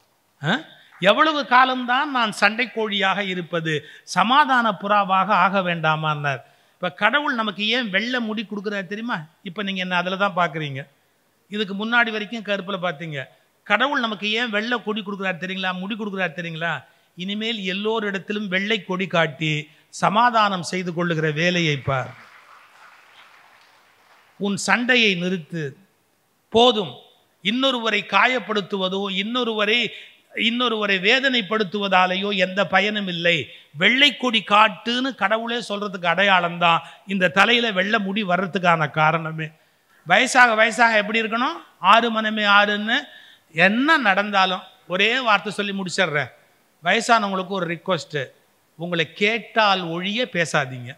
எவ்வளவு காலம்தான் நான் சண்டை கோழியாக இருப்பது, சமாதான புறாவாக ஆக வேண்டாமான்னார். இப்போ கடவுள் நமக்கு ஏன் வெள்ளை முடி கொடுக்குறாரு தெரியுமா? இப்போ நீங்கள் என்ன அதில் தான் பார்க்குறீங்க. இதுக்கு முன்னாடி வரைக்கும் கருப்பில் பார்த்தீங்க. கடவுள் நமக்கு ஏன் வெள்ளை கொடி கொடுக்குறாரு தெரியுங்களா, முடி கொடுக்குறாரு தெரியுங்களா? இனிமேல் எல்லோரிடத்திலும் வெள்ளை கொடி காட்டி சமாதானம் செய்து கொள்ளுகிற வேலையை பார். உன் சண்டையை நிறுத்து, போதும். இன்னொருவரை காயப்படுத்துவதோ இன்னொருவரை இன்னொருவரை வேதனைப்படுத்துவதாலேயோ எந்த பயனும் இல்லை. வெள்ளை கொடி காட்டுன்னு கடவுளே சொல்றதுக்கு அடையாளம் தான் இந்த தலையில வெள்ளை முடி வர்றதுக்கான காரணமே. வயசாக வயசாக எப்படி இருக்கணும்? ஆறு மனமே ஆறுன்னு என்ன நடந்தாலும் ஒரே வார்த்தை சொல்லி முடிச்சிடுறேன். வயசானவங்களுக்கு ஒரு ரிக்வஸ்ட், உங்களை கேட்டால் ஒழிய பேசாதீங்க.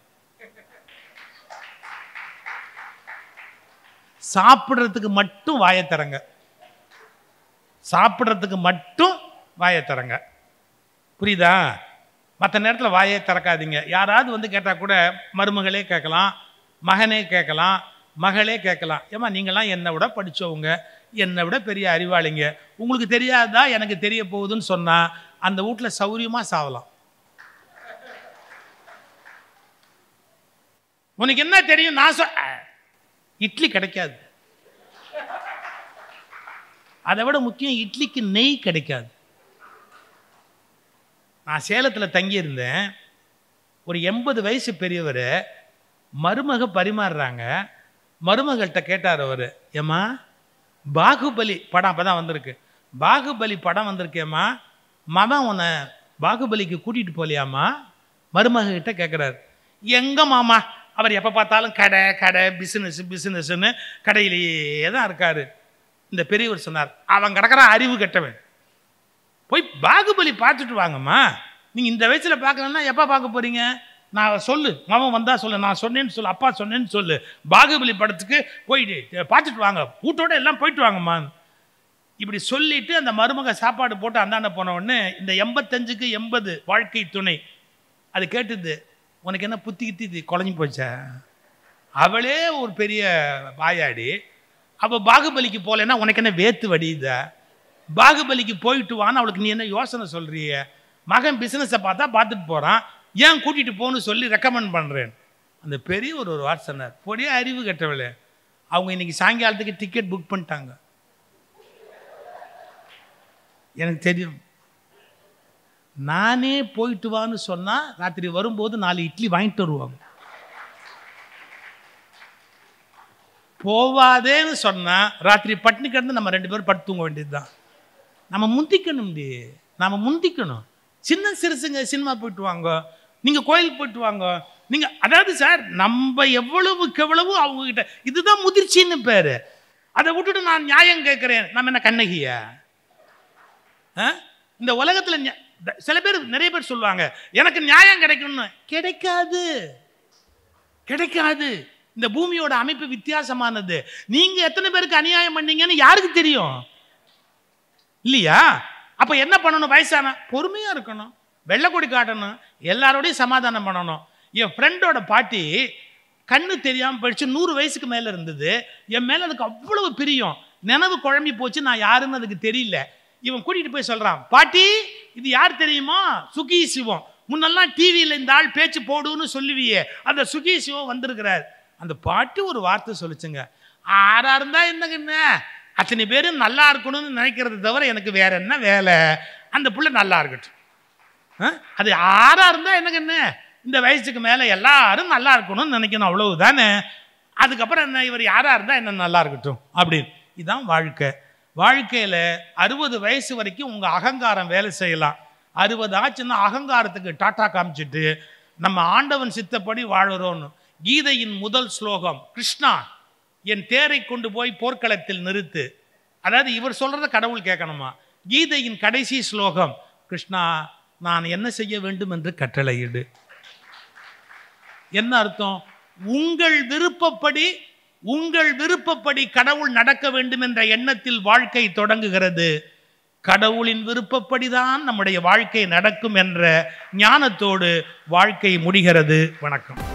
சாப்பிட்றதுக்கு மட்டும் வாயை தரங்க, சாப்பிட்றதுக்கு மட்டும் வாயை தரங்க, புரியுதா? மற்ற நேரத்தில் வாயை திறக்காதீங்க. யாராவது வந்து கேட்டால் கூட மருமகளே கேட்கலாம், மகனே கேட்கலாம், மகளே கேட்கலாம், ஏமா நீங்களாம் என்னை விட படித்தவங்க, என்னை விட பெரிய அறிவாளிங்க, உங்களுக்கு தெரியாதா எனக்கு தெரிய போகுதுன்னு சொன்னால் அந்த வீட்டில் சௌரியமாக சாவலாம். உனக்கு என்ன தெரியும்? நான் சொ இட்லி கிடைக்காது. அதை விட முக்கியம், இட்லிக்கு நெய் கிடைக்காது. நான் சேலத்தில் தங்கியிருந்தேன். ஒரு எண்பது வயசு பெரியவர் மருமக பரிமாறுறாங்க. மருமகள்கிட்ட கேட்டார் அவர், ஏம்மா பாகுபலி படம் அப்போ தான் வந்திருக்கு, பாகுபலி படம் வந்திருக்கேம்மா, மகன் உன்னை பாகுபலிக்கு கூட்டிகிட்டு போகலையாம்மா? மருமக கிட்ட கேட்குறாரு. எங்க மாமா, அவர் எப்போ பார்த்தாலும் கடை கடை பிஸ்னஸ் பிஸ்னஸ்ன்னு கடையிலேயே தான் இருக்காரு. இந்த பெரியவர் சொன்னார், அவன் கிடக்கிறான் அறிவு கெட்டவன், போய் பாகுபலி பார்த்துட்டு வாங்கம்மா. நீங்க இந்த வயசுல பார்க்கலன்னா எப்ப பார்க்க போறீங்க? நான் சொல்லு, மாமன் வந்தா சொல்லு, நான் சொன்னேன்னு சொல்லு, அப்பா சொன்னேன்னு சொல்லு, பாகுபலி படத்துக்கு போயிட்டு பார்த்துட்டு வாங்க, வீட்டோட எல்லாம் போயிட்டு வாங்கம்மா. இப்படி சொல்லிட்டு அந்த மருமக சாப்பாடு போட்டு அந்தாண்ட போன உடனே இந்த எண்பத்தஞ்சுக்கு எண்பது வாழ்க்கை துணை அது கேட்டுது, உனக்கு என்ன புத்தி கித்தி குழஞ்சி போச்சா? அவளே ஒரு பெரிய வாயாடி, அவ பாகுபலிக்கு போலன்னா உனக்கு என்ன வேத்து வடியுதா? பாகுபலிக்கு போயிட்டு வான்னு அவளுக்கு நீ என்ன யோசனை சொல்றிய? மகன் பிசினஸை பார்த்தா பார்த்துட்டு போறான், ஏன் கூட்டிட்டு போன்னு சொல்லி ரெக்கமெண்ட் பண்றேன். அந்த பெரிய ஒரு ஒரு வார்த்தை சொன்னார், பொடிய அறிவு கெட்டவளே, அவங்க இன்னைக்கு சாயங்காலத்துக்கு டிக்கெட் புக் பண்ணிட்டாங்க. எனக்கு தெரியும், நானே போயிட்டு வான்னு சொன்னா ராத்திரி வரும்போது நாலு இட்லி வாங்கிட்டு வருவாங்க. போவாதேன்னு சொன்னா ராத்திரி பட்டினி கிடந்து நம்ம ரெண்டு பேரும் படுத்து தூங்க வேண்டியதுதான். நம்ம முந்திக்கணும், நாம முந்திக்கணும். சின்ன சிறுசுங்க சினிமா போயிட்டு வாங்க, நீங்க கோயிலுக்கு போயிட்டு வாங்க, நீங்க அதாவது சார் நம்ம எவ்வளவுக்கு எவ்வளவு அவங்க கிட்ட, இதுதான் முதிர்ச்சின்னு பேரு. அதை விட்டுட்டு நான் நியாயம் கேட்கிறேன், நம்ம என்ன கண்ணகியா? இந்த உலகத்துல சில பேர் நிறைய பேர் சொல்லுவாங்க எனக்கு நியாயம் கிடைக்கணும்னு. கிடைக்காது, கிடைக்காது. இந்த பூமியோட அமைப்பு வித்தியாசமானது. நீங்க எத்தனை பேருக்கு அநியாயம் பண்ணீங்கன்னு யாருக்கு தெரியும் இல்லையா? அப்ப என்ன பண்ணணும்? வயசான பொறுமையா இருக்கணும், வெள்ளக்கொடி காட்டணும், எல்லாரோடையும் சமாதானம் பண்ணணும். என் ஃப்ரெண்டோட பாட்டி கண்ணு தெரியாம போயிடுச்சு, நூறு வயசுக்கு மேல இருந்தது. என் மேல அதுக்கு அவ்வளவு பிரியம், நினைவு குழம்பி போச்சு, நான் யாருன்னு அதுக்கு தெரியல. இவன் கூட்டிட்டு போய் சொல்றான், பாட்டி இது யார் தெரியுமா? சுகி சிவம். முன்னெல்லாம் டிவியில இந்த ஆள் பேச்சு போடுன்னு சொல்லுவியே, அந்த சுகி சிவம் வந்திருக்கிறார். அந்த பாட்டி ஒரு வார்த்தை சொல்லிச்சுங்க, ஆறா இருந்தா என்னங்க, அத்தனை பேரும் நல்லா இருக்கணும்னு நினைக்கிறது தவிர எனக்கு வேற என்ன வேலை? அந்த புள்ள நல்லா இருக்கட்டும். அது ஆறா இருந்தா என்னங்க, இந்த வயசுக்கு மேல எல்லாரும் நல்லா இருக்கணும்னு நினைக்கணும், அவ்வளவுதானே. அதுக்கப்புறம் என்ன, இவர் யாரா இருந்தா என்ன நல்லா இருக்கட்டும் அப்படின்னு. இதுதான் வாழ்க்கை. வாழ்க்கையில அறுபது வயசு வரைக்கும் உங்க அகங்காரம் வேலை செய்யலாம். அறுபது ஆச்சுன்னா அகங்காரத்துக்கு டாட்டா காமிச்சிட்டு நம்ம ஆண்டவன் சித்தப்படி வாழறோம்னு. கீதையின் முதல் ஸ்லோகம், கிருஷ்ணா என் தேரை கொண்டு போய் போர்க்களத்தில் நிறுத்து. அதாவது இவர் சொல்றத கடவுள் கேட்கணுமா? கீதையின் கடைசி ஸ்லோகம், கிருஷ்ணா நான் என்ன செய்ய வேண்டும் என்று கட்டளையிடு. என்ன அர்த்தம்? உங்கள் விருப்பப்படி உங்கள் விருப்பப்படி கடவுள் நடக்க வேண்டும் என்ற எண்ணத்தில் வாழ்க்கை தொடங்குகிறது. கடவுளின் விருப்பப்படிதான் நம்முடைய வாழ்க்கை நடக்கும் என்ற ஞானத்தோடு வாழ்க்கை முடிகிறது. வணக்கம்.